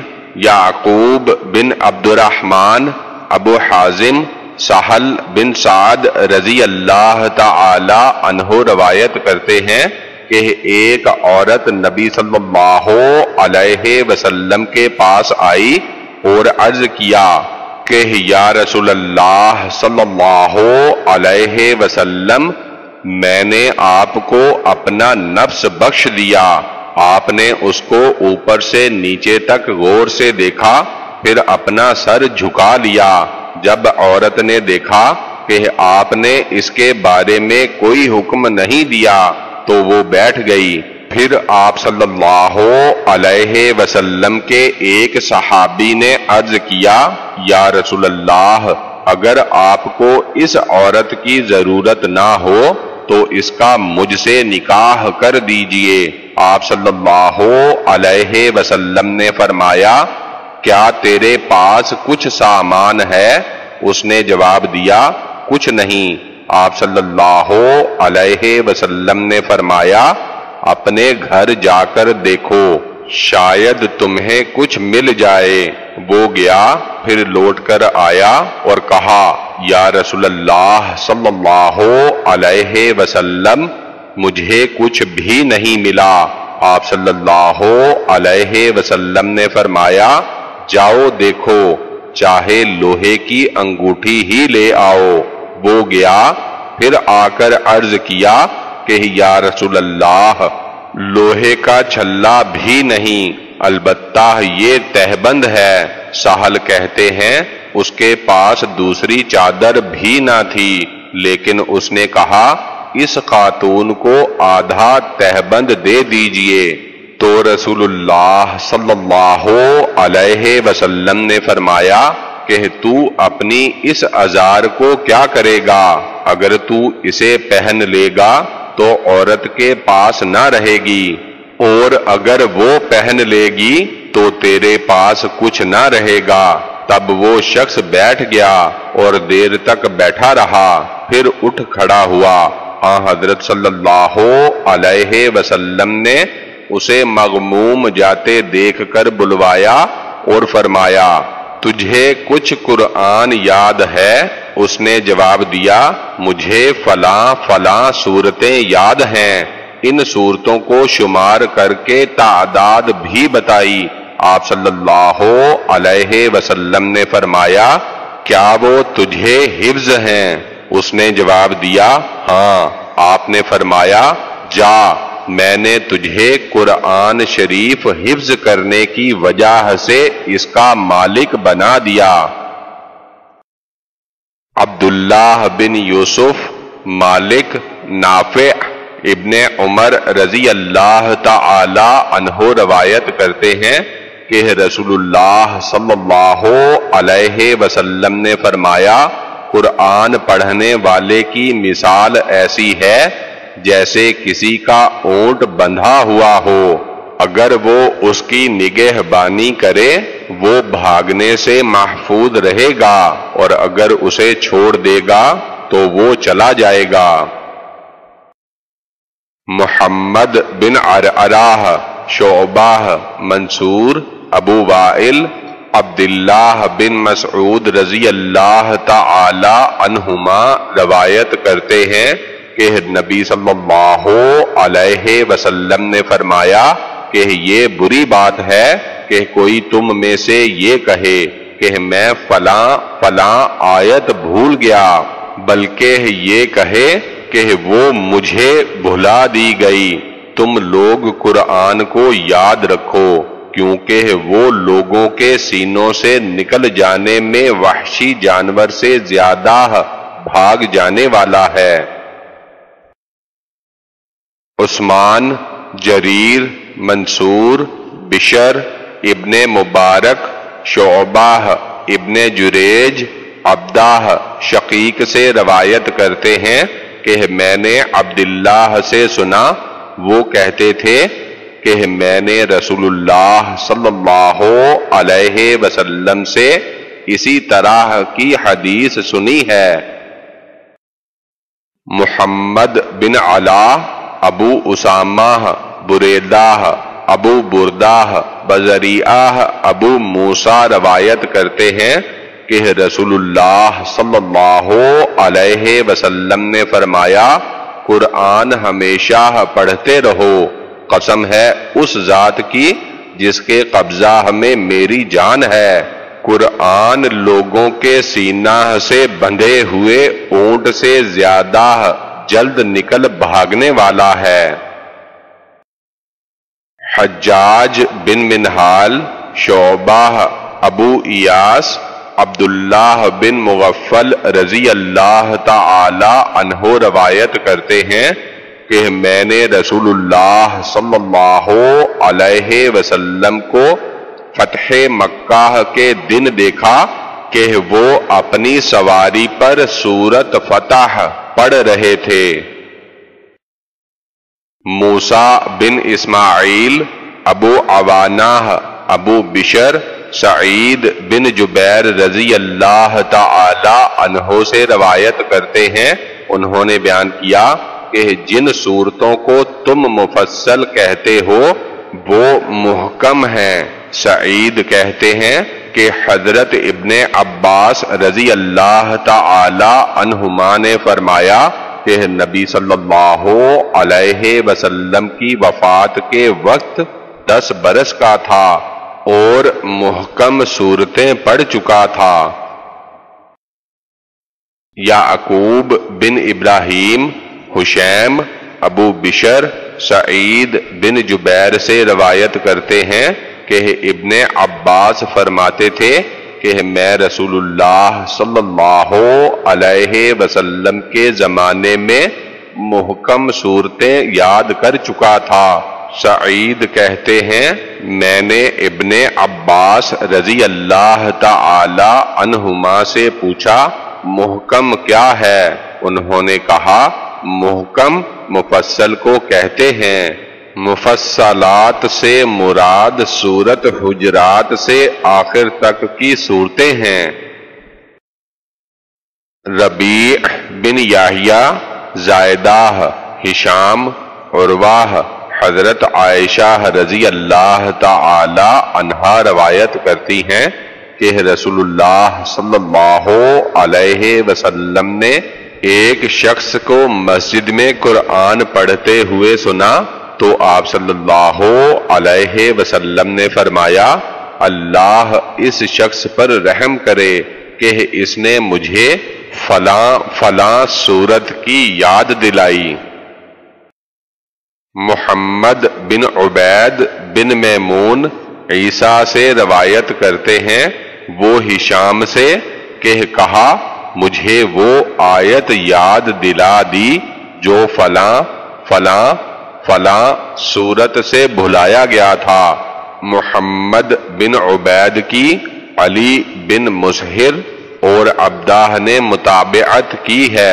یعقوب بن عبد الرحمن، ابو حازم، سہل بن سعد رضی اللہ تعالی عنہ روایت کرتے ہیں کہ ایک عورت نبی صلی اللہ علیہ وسلم کے پاس آئی اور عرض کیا کہ یا رسول اللہ صلی اللہ علیہ وسلم، میں نے آپ کو اپنا نفس بخش دیا۔ آپ نے اس کو اوپر سے نیچے تک غور سے دیکھا، پھر اپنا سر جھکا لیا۔ جب عورت نے دیکھا کہ آپ نے اس کے بارے میں کوئی حکم نہیں دیا تو وہ بیٹھ گئی۔ پھر آپ صلی اللہ علیہ وسلم کے ایک صحابی نے عرض کیا یا رسول اللہ، اگر آپ کو اس عورت کی ضرورت نہ ہو تو اس کا مجھ سے نکاح کر دیجئے۔ آپ صلی اللہ علیہ وسلم نے فرمایا کیا تیرے پاس کچھ سامان ہے؟ اس نے جواب دیا کچھ نہیں۔ آپ صلی اللہ علیہ وسلم نے فرمایا اپنے گھر جا کر دیکھو، شاید تمہیں کچھ مل جائے۔ وہ گیا، پھر لوٹ کر آیا اور کہا یا رسول اللہ صلی اللہ علیہ وسلم، مجھے کچھ بھی نہیں ملا۔ آپ صلی اللہ علیہ وسلم نے فرمایا جاؤ دیکھو، چاہے لوہے کی انگوٹھی ہی لے آؤ۔ وہ گیا، پھر آ کر عرض کیا کہ یا رسول اللہ، لوہے کا چھلا بھی نہیں، البتہ یہ تہبند ہے۔ سہل کہتے ہیں اس کے پاس دوسری چادر بھی نہ تھی، لیکن اس نے کہا اس خاتون کو آدھا تہبند دے دیجئے۔ تو رسول اللہ صلی اللہ علیہ وسلم نے فرمایا کہ تو اپنی اس ازار کو کیا کرے گا؟ اگر تو اسے پہن لے گا تو عورت کے پاس نہ رہے گی، اور اگر وہ پہن لے گی تو تیرے پاس کچھ نہ رہے گا۔ تب وہ شخص بیٹھ گیا اور دیر تک بیٹھا رہا، پھر اٹھ کھڑا ہوا۔ حضرت صلی اللہ علیہ وسلم نے اسے مغموم جاتے دیکھ کر بلوایا اور فرمایا تجھے کچھ قرآن یاد ہے؟ اس نے جواب دیا مجھے فلاں فلاں صورتیں یاد ہیں۔ ان صورتوں کو شمار کر کے تعداد بھی بتائی۔ آپ صلی اللہ علیہ وسلم نے فرمایا کیا وہ تجھے حفظ ہیں؟ اس نے جواب دیا ہاں۔ آپ نے فرمایا جا، میں نے تجھے قرآن شریف حفظ کرنے کی وجہ سے اس کا مالک بنا دیا۔ عبداللہ بن یوسف، مالک، نافع، ابن عمر رضی اللہ تعالی عنہ روایت کرتے ہیں کہ رسول اللہ صلی اللہ علیہ وسلم نے فرمایا قرآن پڑھنے والے کی مثال ایسی ہے جیسے کسی کا اونٹ بندھا ہوا ہو، اگر وہ اس کی نگہبانی کرے وہ بھاگنے سے محفوظ رہے گا، اور اگر اسے چھوڑ دے گا تو وہ چلا جائے گا۔ محمد بن عرعرہ، شعبہ، منصور، ابو وائل، عبداللہ بن مسعود رضی اللہ تعالی عنہما روایت کرتے ہیں کہ نبی صلی اللہ علیہ وسلم نے فرمایا کہ یہ بری بات ہے کہ کوئی تم میں سے یہ کہے کہ میں فلاں فلاں آیت بھول گیا، بلکہ یہ کہے کہ وہ مجھے بھلا دی گئی۔ تم لوگ قرآن کو یاد رکھو، کیونکہ وہ لوگوں کے سینوں سے نکل جانے میں وحشی جانور سے زیادہ بھاگ جانے والا ہے۔ عثمان، جریر، منصور، بشر ابن مبارک، شعبہ ابن جریج، عبدہ شقیق سے روایت کرتے ہیں کہ میں نے عبداللہ سے سنا، وہ کہتے تھے کہ میں نے رسول اللہ صلی اللہ علیہ وسلم سے اسی طرح کی حدیث سنی ہے۔ محمد بن علا، ابو اسامہ، بریدہ، ابو بردہ، بزریعہ ابو موسیٰ روایت کرتے ہیں کہ رسول اللہ صلی اللہ علیہ وسلم نے فرمایا، قرآن ہمیشہ پڑھتے رہو، قسم ہے اس ذات کی جس کے قبضہ میں میری جان ہے، قرآن لوگوں کے سینہ سے بندھے ہوئے اونٹ سے زیادہ جلد نکل بھاگنے والا ہے۔ حجاج بن منہال، شعبہ، ابو ایاس، عبداللہ بن مغفل رضی اللہ تعالی عنہ روایت کرتے ہیں کہ میں نے رسول اللہ صلی اللہ علیہ وسلم کو فتح مکہ کے دن دیکھا کہ وہ اپنی سواری پر سورت فتح پڑھ رہے تھے۔ موسیٰ بن اسماعیل، ابو عوانہ، ابو بشر، سعید بن جبیر رضی اللہ تعالی عنہ سے روایت کرتے ہیں، انہوں نے بیان کیا کہ جن صورتوں کو تم مفصل کہتے ہو وہ محکم ہیں۔ سعید کہتے ہیں کہ حضرت ابن عباس رضی اللہ تعالی عنہما نے فرمایا کہ نبی صلی اللہ علیہ وسلم کی وفات کے وقت 10 برس کا تھا اور محکم صورتیں پڑھ چکا تھا۔ یعقوب بن ابراہیم، حشیم، ابو بشر، سعید بن جبیر سے روایت کرتے ہیں کہ ابن عباس فرماتے تھے کہ میں رسول اللہ صلی اللہ علیہ وسلم کے زمانے میں محکم صورتیں یاد کر چکا تھا۔ سعید کہتے ہیں میں نے ابن عباس رضی اللہ تعالی عنہما سے پوچھا محکم کیا ہے؟ انہوں نے کہا محکم مفصل کو کہتے ہیں۔ مفصلات سے مراد سورت حجرات سے آخر تک کی صورتیں ہیں۔ ربیع بن یحییٰ، زائدہ، ہشام، عروہ، حضرت عائشہ رضی اللہ تعالی عنہا روایت کرتی ہیں کہ رسول اللہ صلی اللہ علیہ وسلم نے ایک شخص کو مسجد میں قرآن پڑھتے ہوئے سنا تو آپ صلی اللہ علیہ وسلم نے فرمایا اللہ اس شخص پر رحم کرے کہ اس نے مجھے فلاں فلاں سورت کی یاد دلائی۔ محمد بن عبید بن میمون عیسیٰ سے روایت کرتے ہیں وہ ہشام سے کہ کہا مجھے وہ آیت یاد دلا دی جو فلاں فلاں فلاں سورت سے بھلایا گیا تھا۔ محمد بن عبید کی علی بن مسہر اور عبدہ نے متابعت کی ہے۔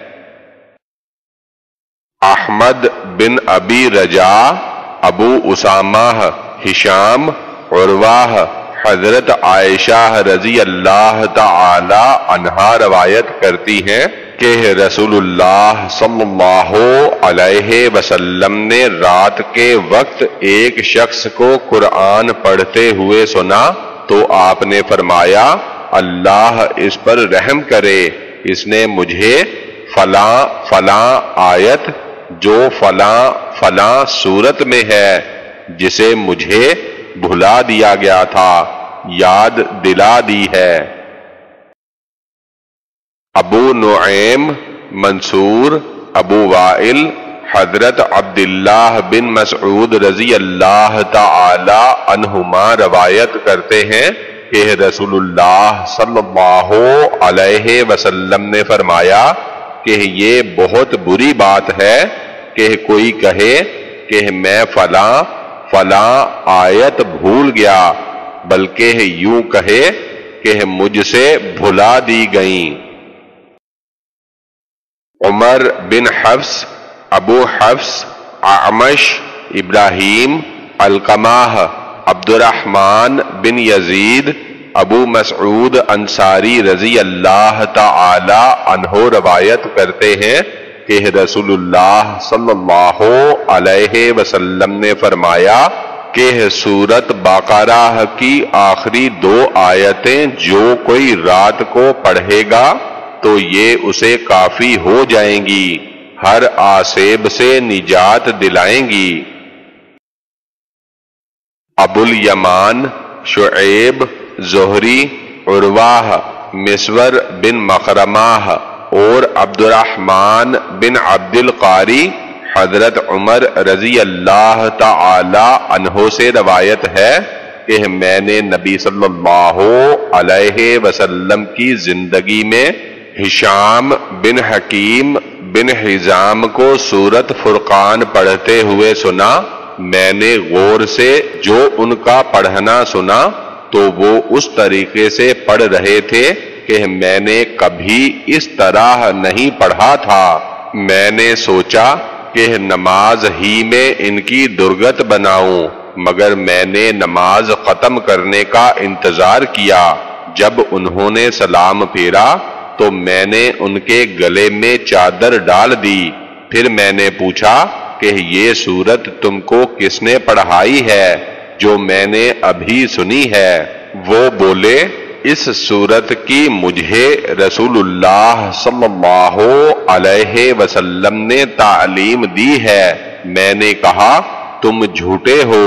احمد بن ابی رجا، ابو اسامہ، ہشام، عروہ، حضرت عائشہ رضی اللہ تعالی عنہا روایت کرتی ہیں کہ رسول اللہ صلی اللہ علیہ وسلم نے رات کے وقت ایک شخص کو قرآن پڑھتے ہوئے سنا تو آپ نے فرمایا اللہ اس پر رحم کرے، اس نے مجھے فلاں فلاں آیت جو فلاں فلاں صورت میں ہے جسے مجھے بھلا دیا گیا تھا یاد دلا دی ہے۔ ابو نعیم، منصور، ابو وائل، حضرت عبداللہ بن مسعود رضی اللہ تعالی عنہما روایت کرتے ہیں کہ رسول اللہ صلی اللہ علیہ وسلم نے فرمایا کہ یہ بہت بری بات ہے کہ کوئی کہے کہ میں فلاں آیت بھول گیا، بلکہ یوں کہے کہ مجھ سے بھلا دی گئیں۔ عمر بن حفص، ابو حفص، اعمش، ابراہیم، علقمہ، عبد الرحمن بن یزید، ابو مسعود انصاری رضی اللہ تعالی عنہ روایت کرتے ہیں کہ رسول اللہ صلی اللہ علیہ وسلم نے فرمایا کہ سورت بقرہ کی آخری 2 آیتیں جو کوئی رات کو پڑھے گا تو یہ اسے کافی ہو جائیں گی، ہر آسیب سے نجات دلائیں گی۔ ابو الیمان، شعیب، زہری، عروہ، مسور بن مخرمہ اور عبد الرحمن بن عبد القاری حضرت عمر رضی اللہ تعالی عنہ سے روایت ہے کہ میں نے نبی صلی اللہ علیہ وسلم کی زندگی میں ہشام بن حکیم بن حزام کو سورت فرقان پڑھتے ہوئے سنا۔ میں نے غور سے جو ان کا پڑھنا سنا تو وہ اس طریقے سے پڑھ رہے تھے کہ میں نے کبھی اس طرح نہیں پڑھا تھا۔ میں نے سوچا کہ نماز ہی میں ان کی درگت بناؤں، مگر میں نے نماز ختم کرنے کا انتظار کیا۔ جب انہوں نے سلام پھیرا تو میں نے ان کے گلے میں چادر ڈال دی۔ پھر میں نے پوچھا کہ یہ سورت تم کو کس نے پڑھائی ہے جو میں نے ابھی سنی ہے؟ وہ بولے اس سورت کی مجھے رسول اللہ صلی اللہ علیہ وسلم نے تعلیم دی ہے۔ میں نے کہا تم جھوٹے ہو،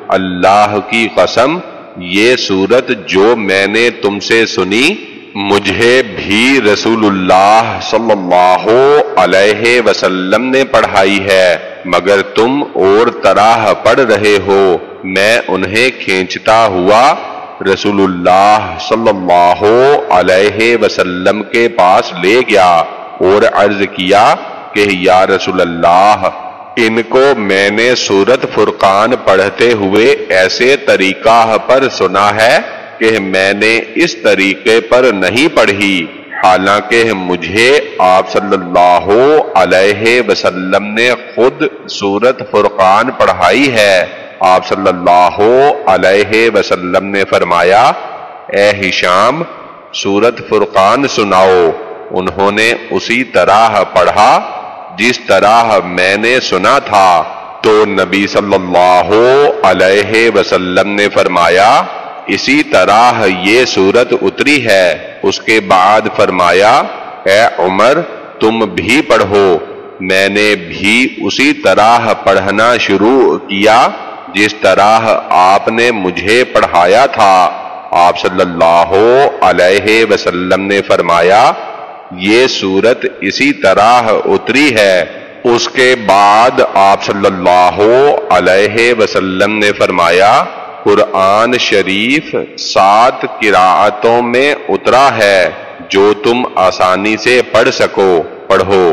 اللہ کی قسم یہ سورت جو میں نے تم سے سنی مجھے بھی رسول اللہ صلی اللہ علیہ وسلم نے پڑھائی ہے، مگر تم اور طرح پڑھ رہے ہو۔ میں انہیں کھینچتا ہوا رسول اللہ صلی اللہ علیہ وسلم کے پاس لے گیا اور عرض کیا کہ یا رسول اللہ، ان کو میں نے سورت فرقان پڑھتے ہوئے ایسے طریقہ پر سنا ہے کہ میں نے اس طریقے پر نہیں پڑھی، حالانکہ مجھے آپ صلی اللہ علیہ وسلم نے خود سورت فرقان پڑھائی ہے۔ آپ صلی اللہ علیہ وسلم نے فرمایا اے ہشام سورت فرقان سناؤ۔ انہوں نے اسی طرح پڑھا جس طرح میں نے سنا تھا، تو نبی صلی اللہ علیہ وسلم نے فرمایا اسی طرح یہ سورت اتری ہے۔ اس کے بعد فرمایا اے عمر تم بھی پڑھو۔ میں نے بھی اسی طرح پڑھنا شروع کیا جس طرح آپ نے مجھے پڑھایا تھا۔ آپ صلی اللہ علیہ وسلم نے فرمایا یہ سورت اسی طرح اتری ہے۔ اس کے بعد آپ صلی اللہ علیہ وسلم نے فرمایا قرآن شریف 7 قراءتوں میں اترا ہے، جو تم آسانی سے پڑھ سکو پڑھو۔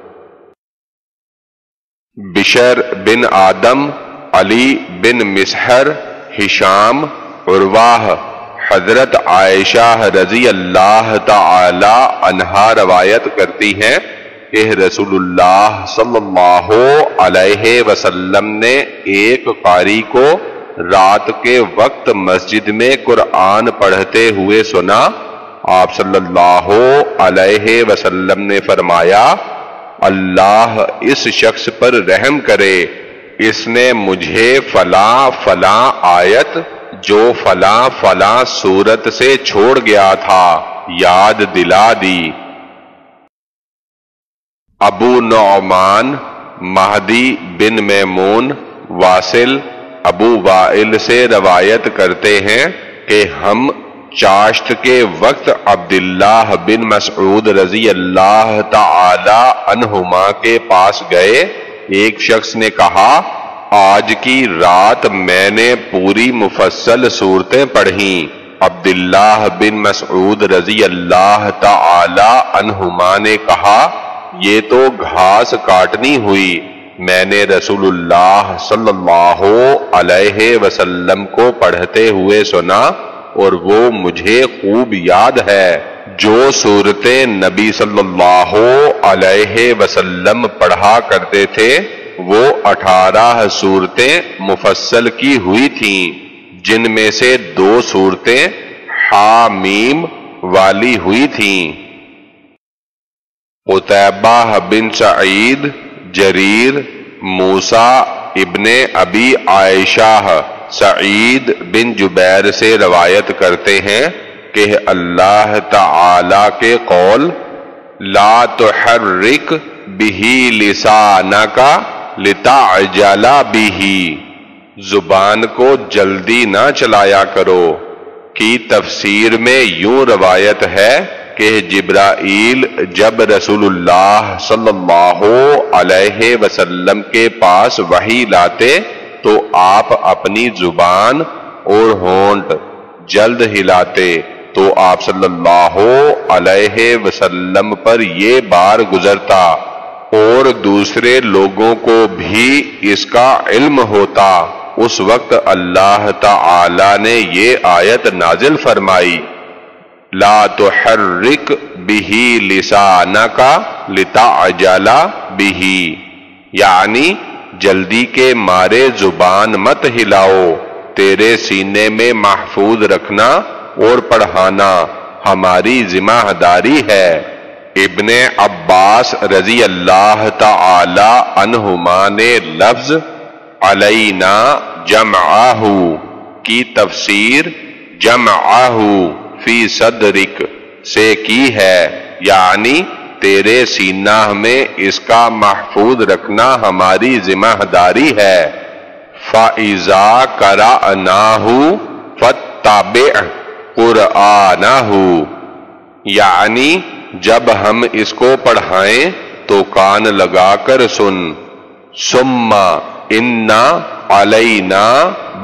بشر بن آدم، علی بن مسحر، ہشام، عروہ، حضرت عائشہ رضی اللہ تعالی عنہا روایت کرتی ہیں کہ رسول اللہ صلی اللہ علیہ وسلم نے ایک قاری کو رات کے وقت مسجد میں قرآن پڑھتے ہوئے سنا۔ آپ صلی اللہ علیہ وسلم نے فرمایا اللہ اس شخص پر رحم کرے، اس نے مجھے فلاں فلاں آیت جو فلاں فلاں سورت سے چھوڑ گیا تھا یاد دلا دی۔ ابو نعمان مہدی بن میمون واصل ابو وائل سے روایت کرتے ہیں کہ ہم چاشت کے وقت عبداللہ بن مسعود رضی اللہ تعالی عنہما کے پاس گئے ایک شخص نے کہا آج کی رات میں نے پوری مفصل صورتیں پڑھیں۔ عبداللہ بن مسعود رضی اللہ تعالی عنہما نے کہا یہ تو گھاس کاٹنی ہوئی، میں نے رسول اللہ صلی اللہ علیہ وسلم کو پڑھتے ہوئے سنا اور وہ مجھے خوب یاد ہے۔ جو صورتیں نبی صلی اللہ علیہ وسلم پڑھا کرتے تھے وہ 18 صورتیں مفصل کی ہوئی تھیں، جن میں سے 2 صورتیں حامیم والی ہوئی تھیں۔ قتیبہ بن سعید، جریر، موسیٰ ابن ابی عائشہ، سعید بن جبیر سے روایت کرتے ہیں کہ اللہ تعالی کے قول لا تحرک بہ لسانک لتعجل بہ، زبان کو جلدی نہ چلایا کرو، کی تفسیر میں یوں روایت ہے کہ جبرائیل جب رسول اللہ صلی اللہ علیہ وسلم کے پاس وحی لاتے تو آپ اپنی زبان اور ہونٹ جلد ہلاتے تو آپ صلی اللہ علیہ وسلم پر یہ بار گزرتا اور دوسرے لوگوں کو بھی اس کا علم ہوتا۔ اس وقت اللہ تعالی نے یہ آیت نازل فرمائی لا تحرک بہ لسانک لتعجل بہ، یعنی جلدی کے مارے زبان مت ہلاؤ، تیرے سینے میں محفوظ رکھنا اور پڑھانا ہماری ذمہ داری ہے۔ ابن عباس رضی اللہ تعالی عنہما نے لفظ علینا جمعہ کی تفسیر جمعہ فی صدرک سے کی ہے، یعنی تیرے سینہ میں اس کا محفوظ رکھنا ہماری ذمہ داری ہے۔ فَإِذَا قَرَأْنَاهُ فَاتَّبِعْ قُرْآنَهُ، یعنی جب ہم اس کو پڑھائیں تو کان لگا کر سن۔ ثُمَّ إِنَّ عَلَيْنَا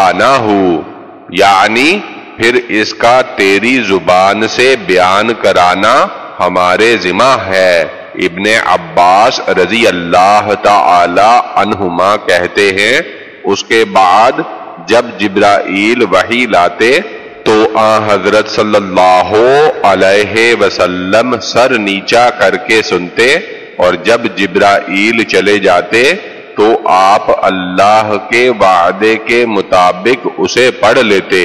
بَيَانَهُ، یعنی پھر اس کا تیری زبان سے بیان کرانا ہمارے ذمہ ہے۔ ابن عباس رضی اللہ تعالی عنہما کہتے ہیں اس کے بعد جب جبرائیل وحی لاتے تو حضرت صلی اللہ علیہ وسلم سر نیچا کر کے سنتے، اور جب جبرائیل چلے جاتے تو آپ اللہ کے وعدے کے مطابق اسے پڑھ لیتے۔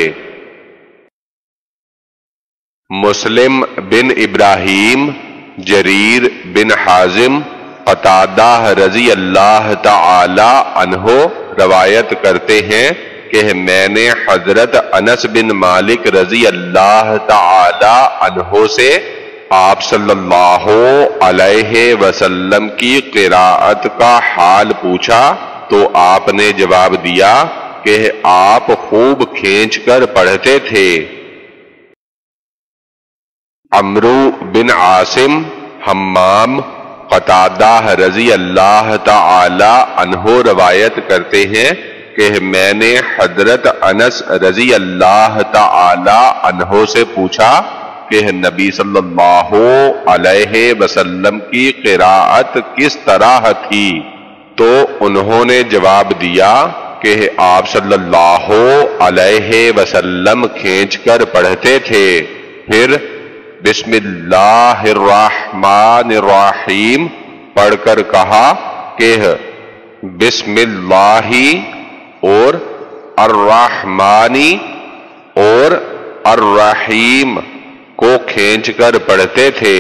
مسلم بن ابراہیم، جریر بن حازم، قتادہ رضی اللہ تعالی عنہ روایت کرتے ہیں کہ میں نے حضرت انس بن مالک رضی اللہ تعالی عنہ سے آپ صلی اللہ علیہ وسلم کی قراءت کا حال پوچھا تو آپ نے جواب دیا کہ آپ خوب کھینچ کر پڑھتے تھے۔ عمرو بن عاصم، حمام، قتادہ رضی اللہ تعالی عنہ روایت کرتے ہیں کہ میں نے حضرت انس رضی اللہ تعالی عنہ سے پوچھا کہ نبی صلی اللہ علیہ وسلم کی قراءت کس طرح تھی، تو انہوں نے جواب دیا کہ آپ صلی اللہ علیہ وسلم کھینچ کر پڑھتے تھے، پھر بسم اللہ الرحمن الرحیم پڑھ کر کہا کہ بسم اللہ اور الرحمانی اور الرحیم کو کھینچ کر پڑھتے تھے۔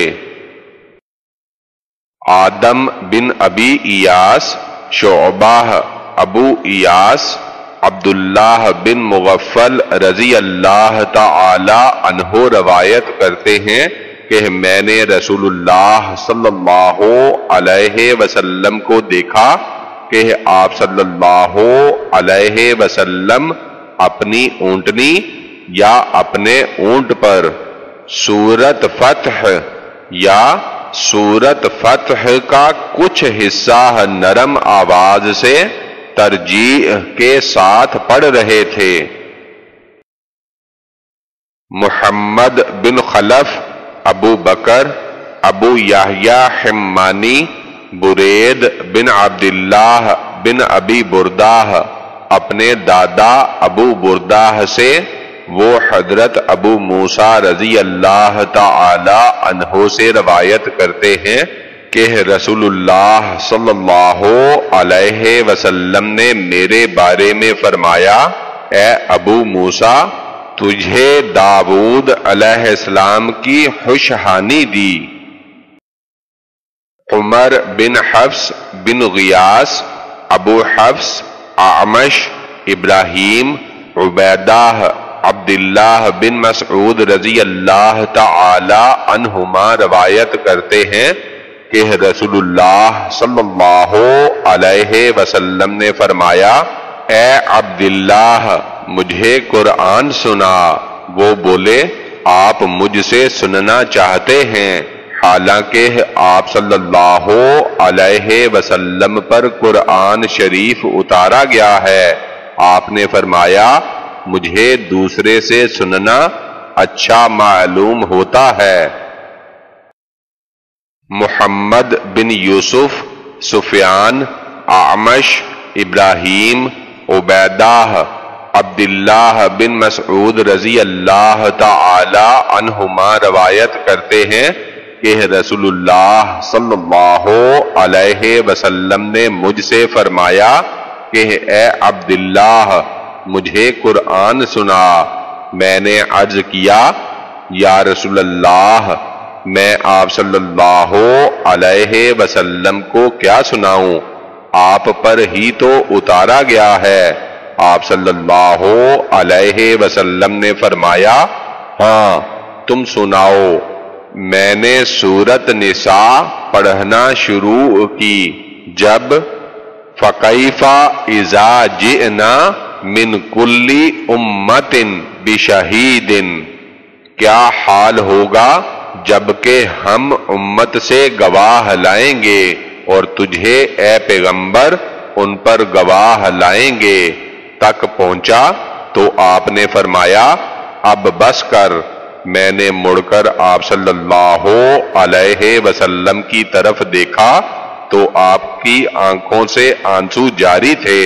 آدم بن ابی ایاس، شعبہ ابو ایاس، عبداللہ بن مغفل رضی اللہ تعالی عنہ روایت کرتے ہیں کہ میں نے رسول اللہ صلی اللہ علیہ وسلم کو دیکھا کہ آپ صلی اللہ علیہ وسلم اپنی اونٹنی یا اپنے اونٹ پر سورت فتح یا سورت فتح کا کچھ حصہ نرم آواز سے ترجیح کے ساتھ پڑھ رہے تھے۔ محمد بن خلف، ابو بکر، ابو یحییٰ حمانی، برید بن عبداللہ بن ابی بردہ اپنے دادا ابو بردہ سے، وہ حضرت ابو موسیٰ رضی اللہ تعالی عنہ سے روایت کرتے ہیں کہ رسول اللہ صلی اللہ علیہ وسلم نے میرے بارے میں فرمایا، اے ابو موسیٰ، تجھے داؤد علیہ السلام کی خوشحانی دی۔ عمر بن حفص بن غیاث، ابو حفص، اعمش، ابراہیم، عبیدہ، عبداللہ بن مسعود رضی اللہ تعالی عنہما روایت کرتے ہیں کہ رسول اللہ صلی اللہ علیہ وسلم نے فرمایا، اے عبداللہ، مجھے قرآن سنا۔ وہ بولے، آپ مجھ سے سننا چاہتے ہیں، حالانکہ آپ صلی اللہ علیہ وسلم پر قرآن شریف اتارا گیا ہے۔ آپ نے فرمایا، مجھے دوسرے سے سننا اچھا معلوم ہوتا ہے۔ محمد بن یوسف، سفیان، اعمش، ابراہیم، عبیدہ، عبداللہ بن مسعود رضی اللہ تعالی عنہما روایت کرتے ہیں کہ رسول اللہ صلی اللہ علیہ وسلم نے مجھ سے فرمایا کہ اے عبداللہ، مجھے قرآن سنا۔ میں نے عرض کیا، یا رسول اللہ، میں آپ صلی اللہ علیہ وسلم کو کیا سناؤں؟ آپ پر ہی تو اتارا گیا ہے۔ آپ صلی اللہ علیہ وسلم نے فرمایا، ہاں تم سناؤ۔ میں نے سورت نساء پڑھنا شروع کی، جب فَكَيْفَ إِذَا جِئْنَا مِنْ كُلِّ أُمَّةٍ بِشَهِيدٍ، کیا حال ہوگا جبکہ ہم امت سے گواہ لائیں گے اور تجھے اے پیغمبر ان پر گواہ لائیں گے، تک پہنچا تو آپ نے فرمایا، اب بس کر۔ میں نے مڑ کر آپ صلی اللہ علیہ وسلم کی طرف دیکھا تو آپ کی آنکھوں سے آنسو جاری تھے۔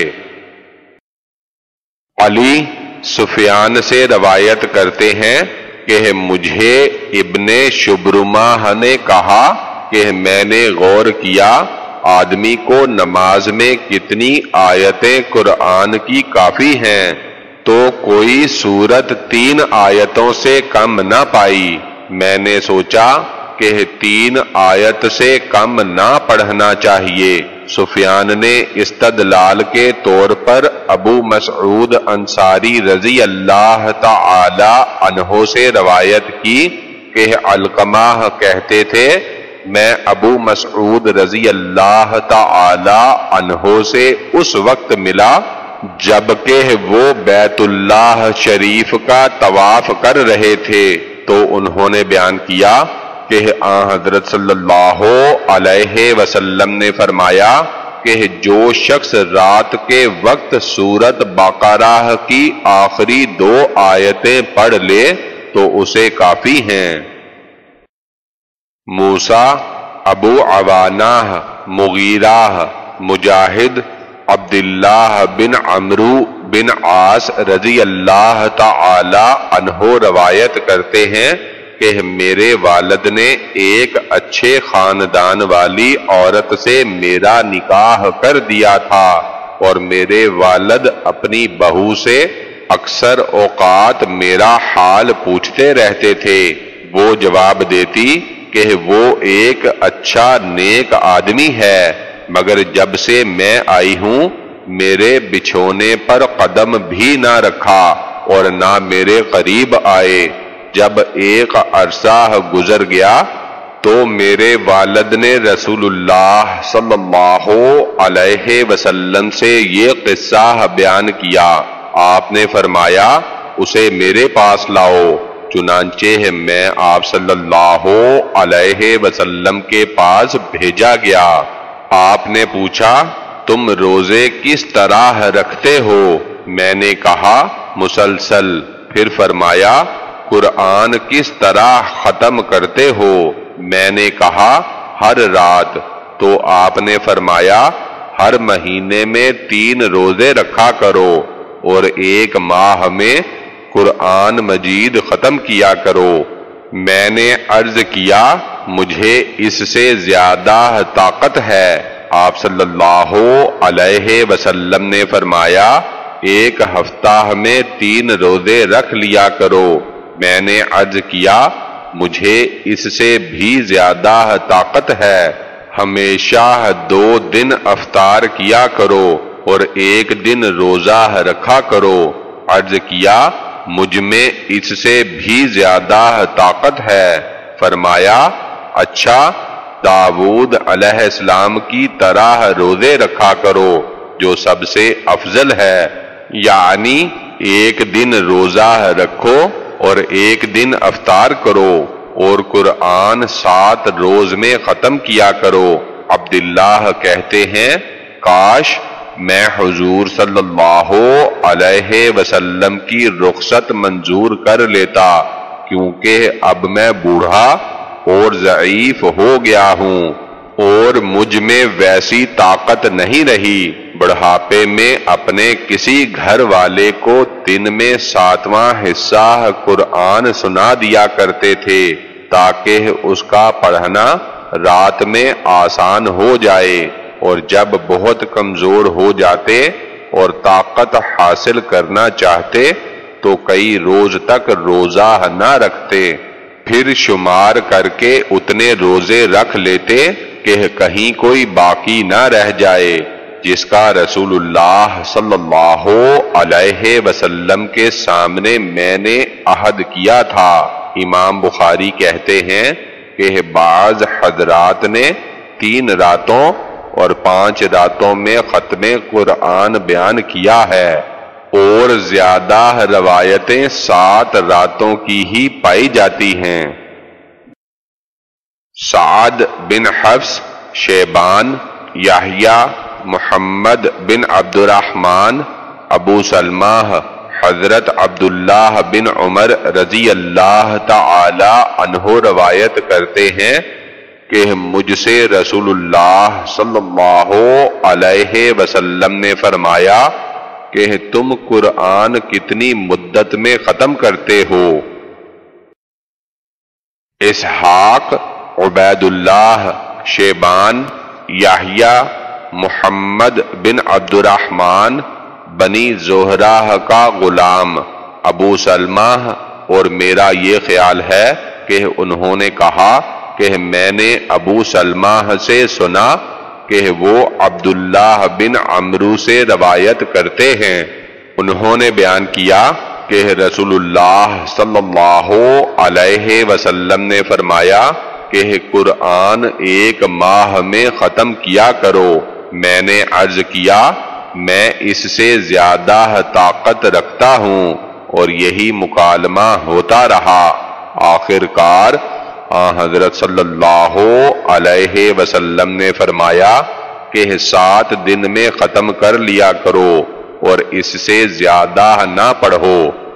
علی سفیان سے روایت کرتے ہیں کہ مجھے ابن شبرمہ نے کہا کہ میں نے غور کیا، آدمی کو نماز میں کتنی آیتیں قرآن کی کافی ہیں تو کوئی سورت 3 آیتوں سے کم نہ پائی۔ میں نے سوچا کہ 3 آیت سے کم نہ پڑھنا چاہیے۔ سفیان نے استدلال کے طور پر ابو مسعود انصاری رضی اللہ تعالی عنہ سے روایت کی کہ علقمہ کہتے تھے، میں ابو مسعود رضی اللہ تعالی عنہ سے اس وقت ملا جبکہ وہ بیت اللہ شریف کا طواف کر رہے تھے، تو انہوں نے بیان کیا کہ حضرت صلی اللہ علیہ وسلم نے فرمایا کہ جو شخص رات کے وقت سورت بقرہ کی آخری 2 آیتیں پڑھ لے تو اسے کافی ہیں۔ موسیٰ، ابو عوانہ، مغیرہ، مجاہد، عبداللہ بن عمرو بن عاص رضی اللہ تعالی عنہ روایت کرتے ہیں کہ میرے والد نے ایک اچھے خاندان والی عورت سے میرا نکاح کر دیا تھا، اور میرے والد اپنی بہو سے اکثر اوقات میرا حال پوچھتے رہتے تھے۔ وہ جواب دیتی کہ وہ ایک اچھا نیک آدمی ہے، مگر جب سے میں آئی ہوں میرے بچھونے پر قدم بھی نہ رکھا اور نہ میرے قریب آئے۔ جب ایک عرصہ گزر گیا تو میرے والد نے رسول اللہ صلی اللہ علیہ وسلم سے یہ قصہ بیان کیا۔ آپ نے فرمایا، اسے میرے پاس لاؤ۔ چنانچہ میں آپ صلی اللہ علیہ وسلم کے پاس بھیجا گیا۔ آپ نے پوچھا تم روزے کس طرح رکھتے ہو؟ میں نے کہا مسلسل۔ پھر فرمایا قرآن کس طرح ختم کرتے ہو؟ میں نے کہا ہر رات۔ تو آپ نے فرمایا ہر مہینے میں 3 روزے رکھا کرو اور 1 ماہ میں قرآن مجید ختم کیا کرو۔ میں نے عرض کیا مجھے اس سے زیادہ طاقت ہے۔ آپ صلی اللہ علیہ وسلم نے فرمایا 1 ہفتہ میں 3 روزے رکھ لیا کرو۔ میں نے عرض کیا مجھے اس سے بھی زیادہ طاقت ہے۔ ہمیشہ 2 دن افطار کیا کرو اور 1 دن روزہ رکھا کرو۔ عرض کیا مجھ میں اس سے بھی زیادہ طاقت ہے۔ فرمایا اچھا داؤد علیہ السلام کی طرح روزے رکھا کرو جو سب سے افضل ہے، یعنی 1 دن روزہ رکھو اور 1 دن افطار کرو اور قرآن 7 روز میں ختم کیا کرو۔ عبداللہ کہتے ہیں کاش میں حضور صلی اللہ علیہ وسلم کی رخصت منظور کر لیتا، کیونکہ اب میں بوڑھا اور ضعیف ہو گیا ہوں اور مجھ میں ویسی طاقت نہیں رہی۔ بڑھاپے میں اپنے کسی گھر والے کو دن میں 7واں حصہ قرآن سنا دیا کرتے تھے تاکہ اس کا پڑھنا رات میں آسان ہو جائے، اور جب بہت کمزور ہو جاتے اور طاقت حاصل کرنا چاہتے تو کئی روز تک روزہ نہ رکھتے، پھر شمار کر کے اتنے روزے رکھ لیتے کہ کہیں کوئی باقی نہ رہ جائے جس کا رسول اللہ صلی اللہ علیہ وسلم کے سامنے میں نے عہد کیا تھا۔ امام بخاری کہتے ہیں کہ بعض حضرات نے 3 راتوں اور 5 راتوں میں ختم قرآن بیان کیا ہے، اور زیادہ روایتیں 7 راتوں کی ہی پائی جاتی ہیں۔ سعد بن حفص، شیبان، یحییٰ، محمد بن عبد الرحمن، ابو سلمہ، حضرت عبداللہ بن عمر رضی اللہ تعالی عنہ روایت کرتے ہیں کہ مجھ سے رسول اللہ صلی اللہ علیہ وسلم نے فرمایا کہ تم قرآن کتنی مدت میں ختم کرتے ہو؟ اسحاق، عبید اللہ، شیبان، یحییٰ، محمد بن عبد الرحمن بنی زہرہ کا غلام، ابو سلمہ، اور میرا یہ خیال ہے کہ انہوں نے کہا کہ میں نے ابو سلمہ سے سنا کہ وہ عبداللہ بن عمرو سے روایت کرتے ہیں۔ انہوں نے بیان کیا کہ رسول اللہ صلی اللہ علیہ وسلم نے فرمایا کہ قرآن 1 ماہ میں ختم کیا کرو۔ میں نے عرض کیا میں اس سے زیادہ طاقت رکھتا ہوں، اور یہی مکالمہ ہوتا رہا۔ آخر کار حضرت صلی اللہ علیہ وسلم نے فرمایا کہ 7 دن میں ختم کر لیا کرو اور اس سے زیادہ نہ پڑھو۔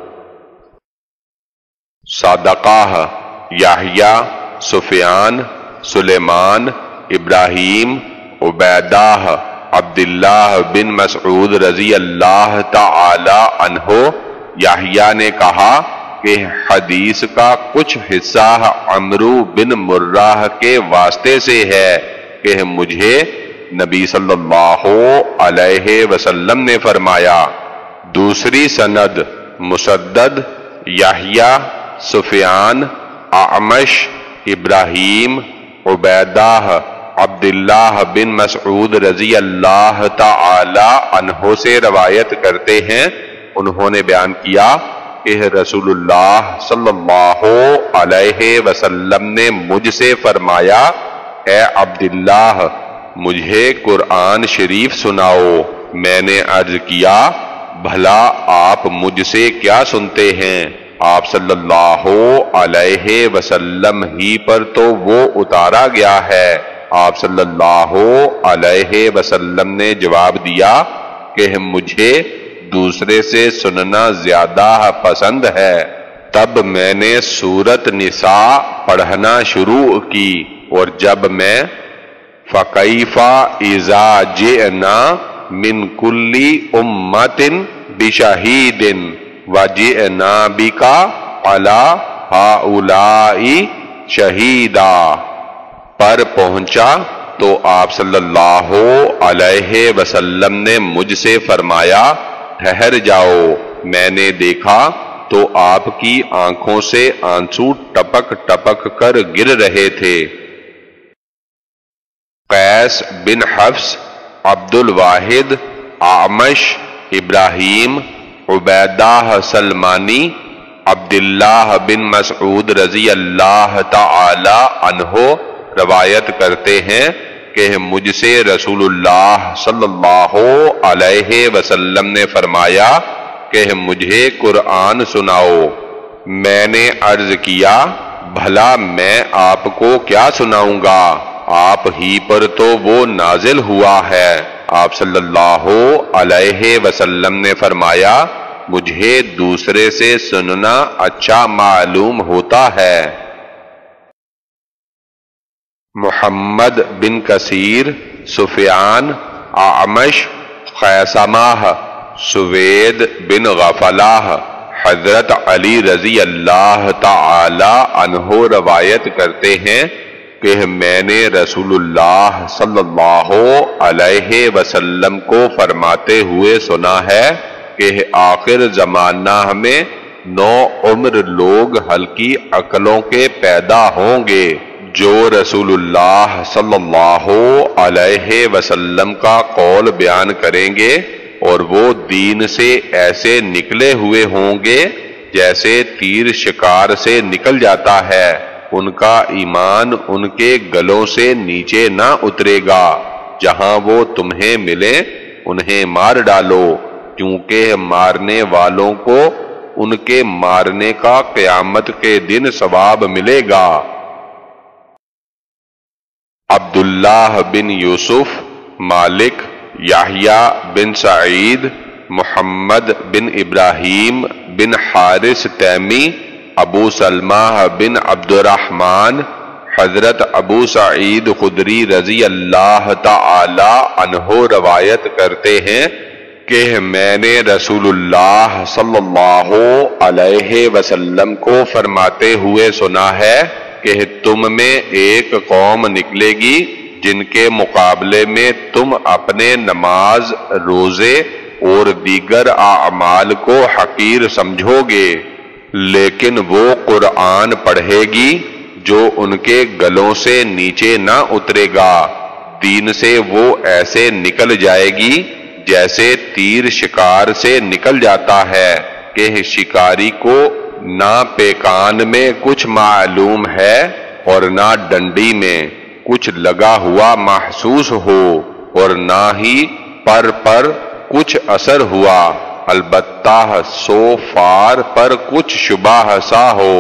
صدقہ، یحییٰ، سفیان، سلیمان، ابراہیم، عبیدہ، عبداللہ بن مسعود رضی اللہ تعالی عنہ۔ یحییٰ نے کہا کہ حدیث کا کچھ حصہ عمرو بن مرہ کے واسطے سے ہے کہ مجھے نبی صلی اللہ علیہ وسلم نے فرمایا۔ دوسری سند مسدد، یحییٰ، سفیان، اعمش، ابراہیم، عبیدہ، عبداللہ بن مسعود رضی اللہ تعالی عنہ سے روایت کرتے ہیں۔ انہوں نے بیان کیا کہ رسول اللہ صلی اللہ علیہ وسلم نے مجھ سے فرمایا اے عبداللہ مجھے قرآن شریف سناؤ۔ میں نے عرض کیا بھلا آپ مجھ سے کیا سنتے ہیں؟ آپ صلی اللہ علیہ وسلم ہی پر تو وہ اتارا گیا ہے۔ آپ صلی اللہ علیہ وسلم نے جواب دیا کہ مجھے دوسرے سے سننا زیادہ پسند ہے۔ تب میں نے سورۃ نساء پڑھنا شروع کی، اور جب میں فَكَيْفَ إِذَا جِئْنَا مِنْ كُلِّ أُمَّةٍ بِشَهِيدٍ وَجِئْنَا بِكَ عَلَى هَؤُلَاءِ شَهِيدًا پر پہنچا تو آپ صلی اللہ علیہ وسلم نے مجھ سے فرمایا ٹھہر جاؤ۔ میں نے دیکھا تو آپ کی آنکھوں سے آنسو ٹپک ٹپک کر گر رہے تھے۔ قیس بن حفص، عبد الواحد، اعمش، ابراہیم، عبیدہ سلمانی، عبداللہ بن مسعود رضی اللہ تعالی عنہ روایت کرتے ہیں کہ مجھ سے رسول اللہ صلی اللہ علیہ وسلم نے فرمایا کہ مجھے قرآن سناؤ۔ میں نے عرض کیا بھلا میں آپ کو کیا سناؤں گا؟ آپ ہی پر تو وہ نازل ہوا ہے۔ آپ صلی اللہ علیہ وسلم نے فرمایا مجھے دوسرے سے سننا اچھا معلوم ہوتا ہے۔ محمد بن کثیر، سفیان، اعمش، خیثمہ، سوید بن غفلہ، حضرت علی رضی اللہ تعالی عنہ روایت کرتے ہیں کہ میں نے رسول اللہ صلی اللہ علیہ وسلم کو فرماتے ہوئے سنا ہے کہ آخر زمانہ میں 9 عمر لوگ ہلکی عقلوں کے پیدا ہوں گے جو رسول اللہ صلی اللہ علیہ وسلم کا قول بیان کریں گے، اور وہ دین سے ایسے نکلے ہوئے ہوں گے جیسے تیر شکار سے نکل جاتا ہے۔ ان کا ایمان ان کے گلوں سے نیچے نہ اترے گا۔ جہاں وہ تمہیں ملیں انہیں مار ڈالو، کیونکہ مارنے والوں کو ان کے مارنے کا قیامت کے دن ثواب ملے گا۔ عبداللہ بن یوسف، مالک، یحییٰ بن سعید، محمد بن ابراہیم بن حارث تیمی، ابو سلمہ بن عبد الرحمن، حضرت ابو سعید خدری رضی اللہ تعالی عنہ روایت کرتے ہیں کہ میں نے رسول اللہ صلی اللہ علیہ وسلم کو فرماتے ہوئے سنا ہے کہ تم میں ایک قوم نکلے گی جن کے مقابلے میں تم اپنے نماز، روزے اور دیگر اعمال کو حقیر سمجھو گے، لیکن وہ قرآن پڑھے گی جو ان کے گلوں سے نیچے نہ اترے گا۔ دین سے وہ ایسے نکل جائے گی جیسے تیر شکار سے نکل جاتا ہے کہ شکاری کو نہ پیکان میں کچھ معلوم ہے اور نہ ڈنڈی میں کچھ لگا ہوا محسوس ہو، اور نہ ہی پر کچھ اثر ہوا، البتہ 100 فار پر کچھ شبہ سا ہو۔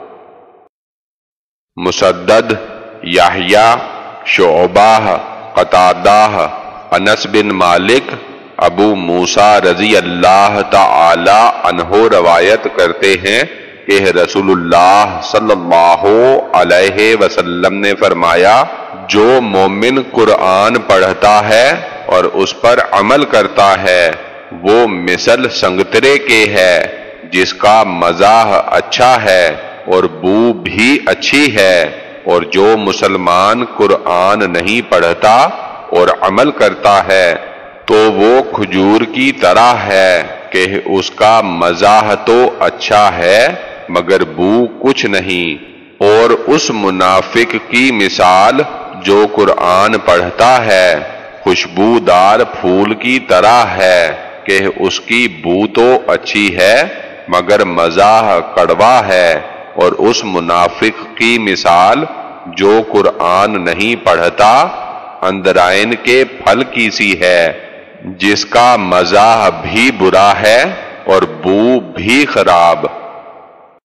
مسدد، یحییٰ، شعبہ، قتادہ، انس بن مالک، ابو موسیٰ رضی اللہ تعالی عنہ روایت کرتے ہیں کہ رسول اللہ صلی اللہ علیہ وسلم نے فرمایا جو مومن قرآن پڑھتا ہے اور اس پر عمل کرتا ہے وہ مثل سنگترے کے ہے جس کا مزہ اچھا ہے اور بو بھی اچھی ہے، اور جو مسلمان قرآن نہیں پڑھتا اور عمل کرتا ہے تو وہ کھجور کی طرح ہے کہ اس کا مزہ تو اچھا ہے مگر بو کچھ نہیں، اور اس منافق کی مثال جو قرآن پڑھتا ہے خوشبودار پھول کی طرح ہے کہ اس کی بو تو اچھی ہے مگر مزہ کڑوا ہے، اور اس منافق کی مثال جو قرآن نہیں پڑھتا اندرائن کے پھل کی سی ہے جس کا مزہ بھی برا ہے اور بو بھی خراب۔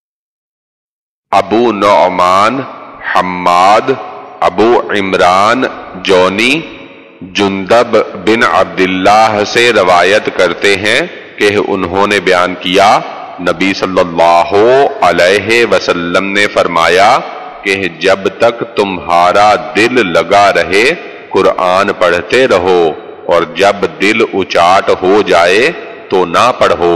ابو نعمان حماد ابو عمران جونی جندب بن عبداللہ سے روایت کرتے ہیں کہ انہوں نے بیان کیا نبی صلی اللہ علیہ وسلم نے فرمایا کہ جب تک تمہارا دل لگا رہے قرآن پڑھتے رہو اور جب دل اچاٹ ہو جائے تو نہ پڑھو۔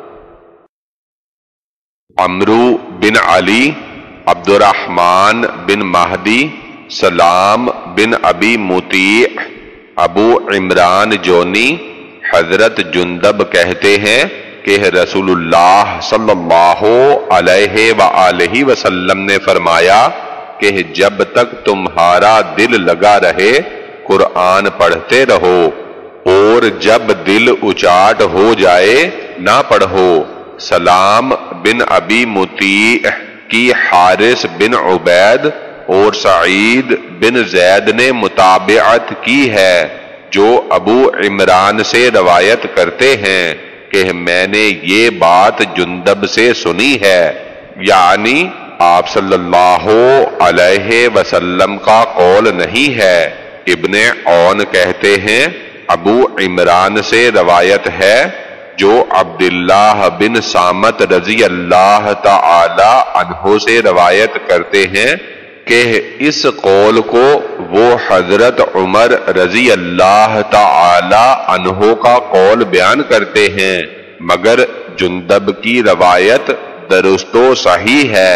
عمرو بن علی عبد الرحمن بن مہدی سلام بن ابی مطیع ابو عمران جونی حضرت جندب کہتے ہیں کہ رسول اللہ صلی اللہ علیہ وآلہ وسلم نے فرمایا کہ جب تک تمہارا دل لگا رہے قرآن پڑھتے رہو اور جب دل اچاٹ ہو جائے نہ پڑھو۔ سلام بن ابی مطیع کی حارث بن عبید اور سعید بن زید نے متابعت کی ہے جو ابو عمران سے روایت کرتے ہیں کہ میں نے یہ بات جندب سے سنی ہے، یعنی آپ صلی اللہ علیہ وسلم کا قول نہیں ہے۔ ابن عون کہتے ہیں ابو عمران سے روایت ہے جو عبداللہ بن سامت رضی اللہ تعالی عنہ سے روایت کرتے ہیں کہ اس قول کو وہ حضرت عمر رضی اللہ تعالی عنہ کا قول بیان کرتے ہیں، مگر جندب کی روایت درست و صحیح ہے۔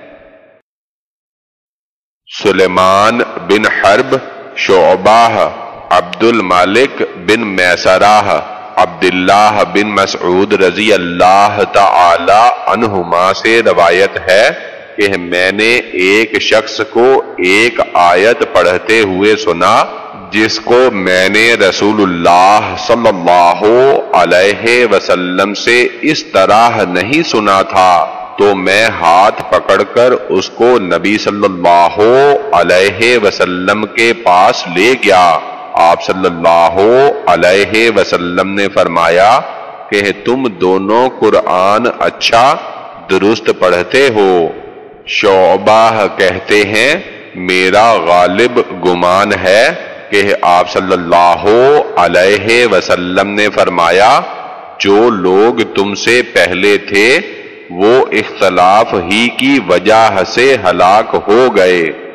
سلیمان بن حرب شعبہ عبد الملک بن میسرہ عبداللہ بن مسعود رضی اللہ تعالی عنہما سے روایت ہے کہ میں نے ایک شخص کو ایک آیت پڑھتے ہوئے سنا جس کو میں نے رسول اللہ صلی اللہ علیہ وسلم سے اس طرح نہیں سنا تھا، تو میں ہاتھ پکڑ کر اس کو نبی صلی اللہ علیہ وسلم کے پاس لے گیا۔ آپ صلی اللہ علیہ وسلم نے فرمایا کہ تم دونوں قرآن اچھا درست پڑھتے ہو۔ شعبہ کہتے ہیں میرا غالب گمان ہے کہ آپ صلی اللہ علیہ وسلم نے فرمایا جو لوگ تم سے پہلے تھے وہ اختلاف ہی کی وجہ سے ہلاک ہو گئے۔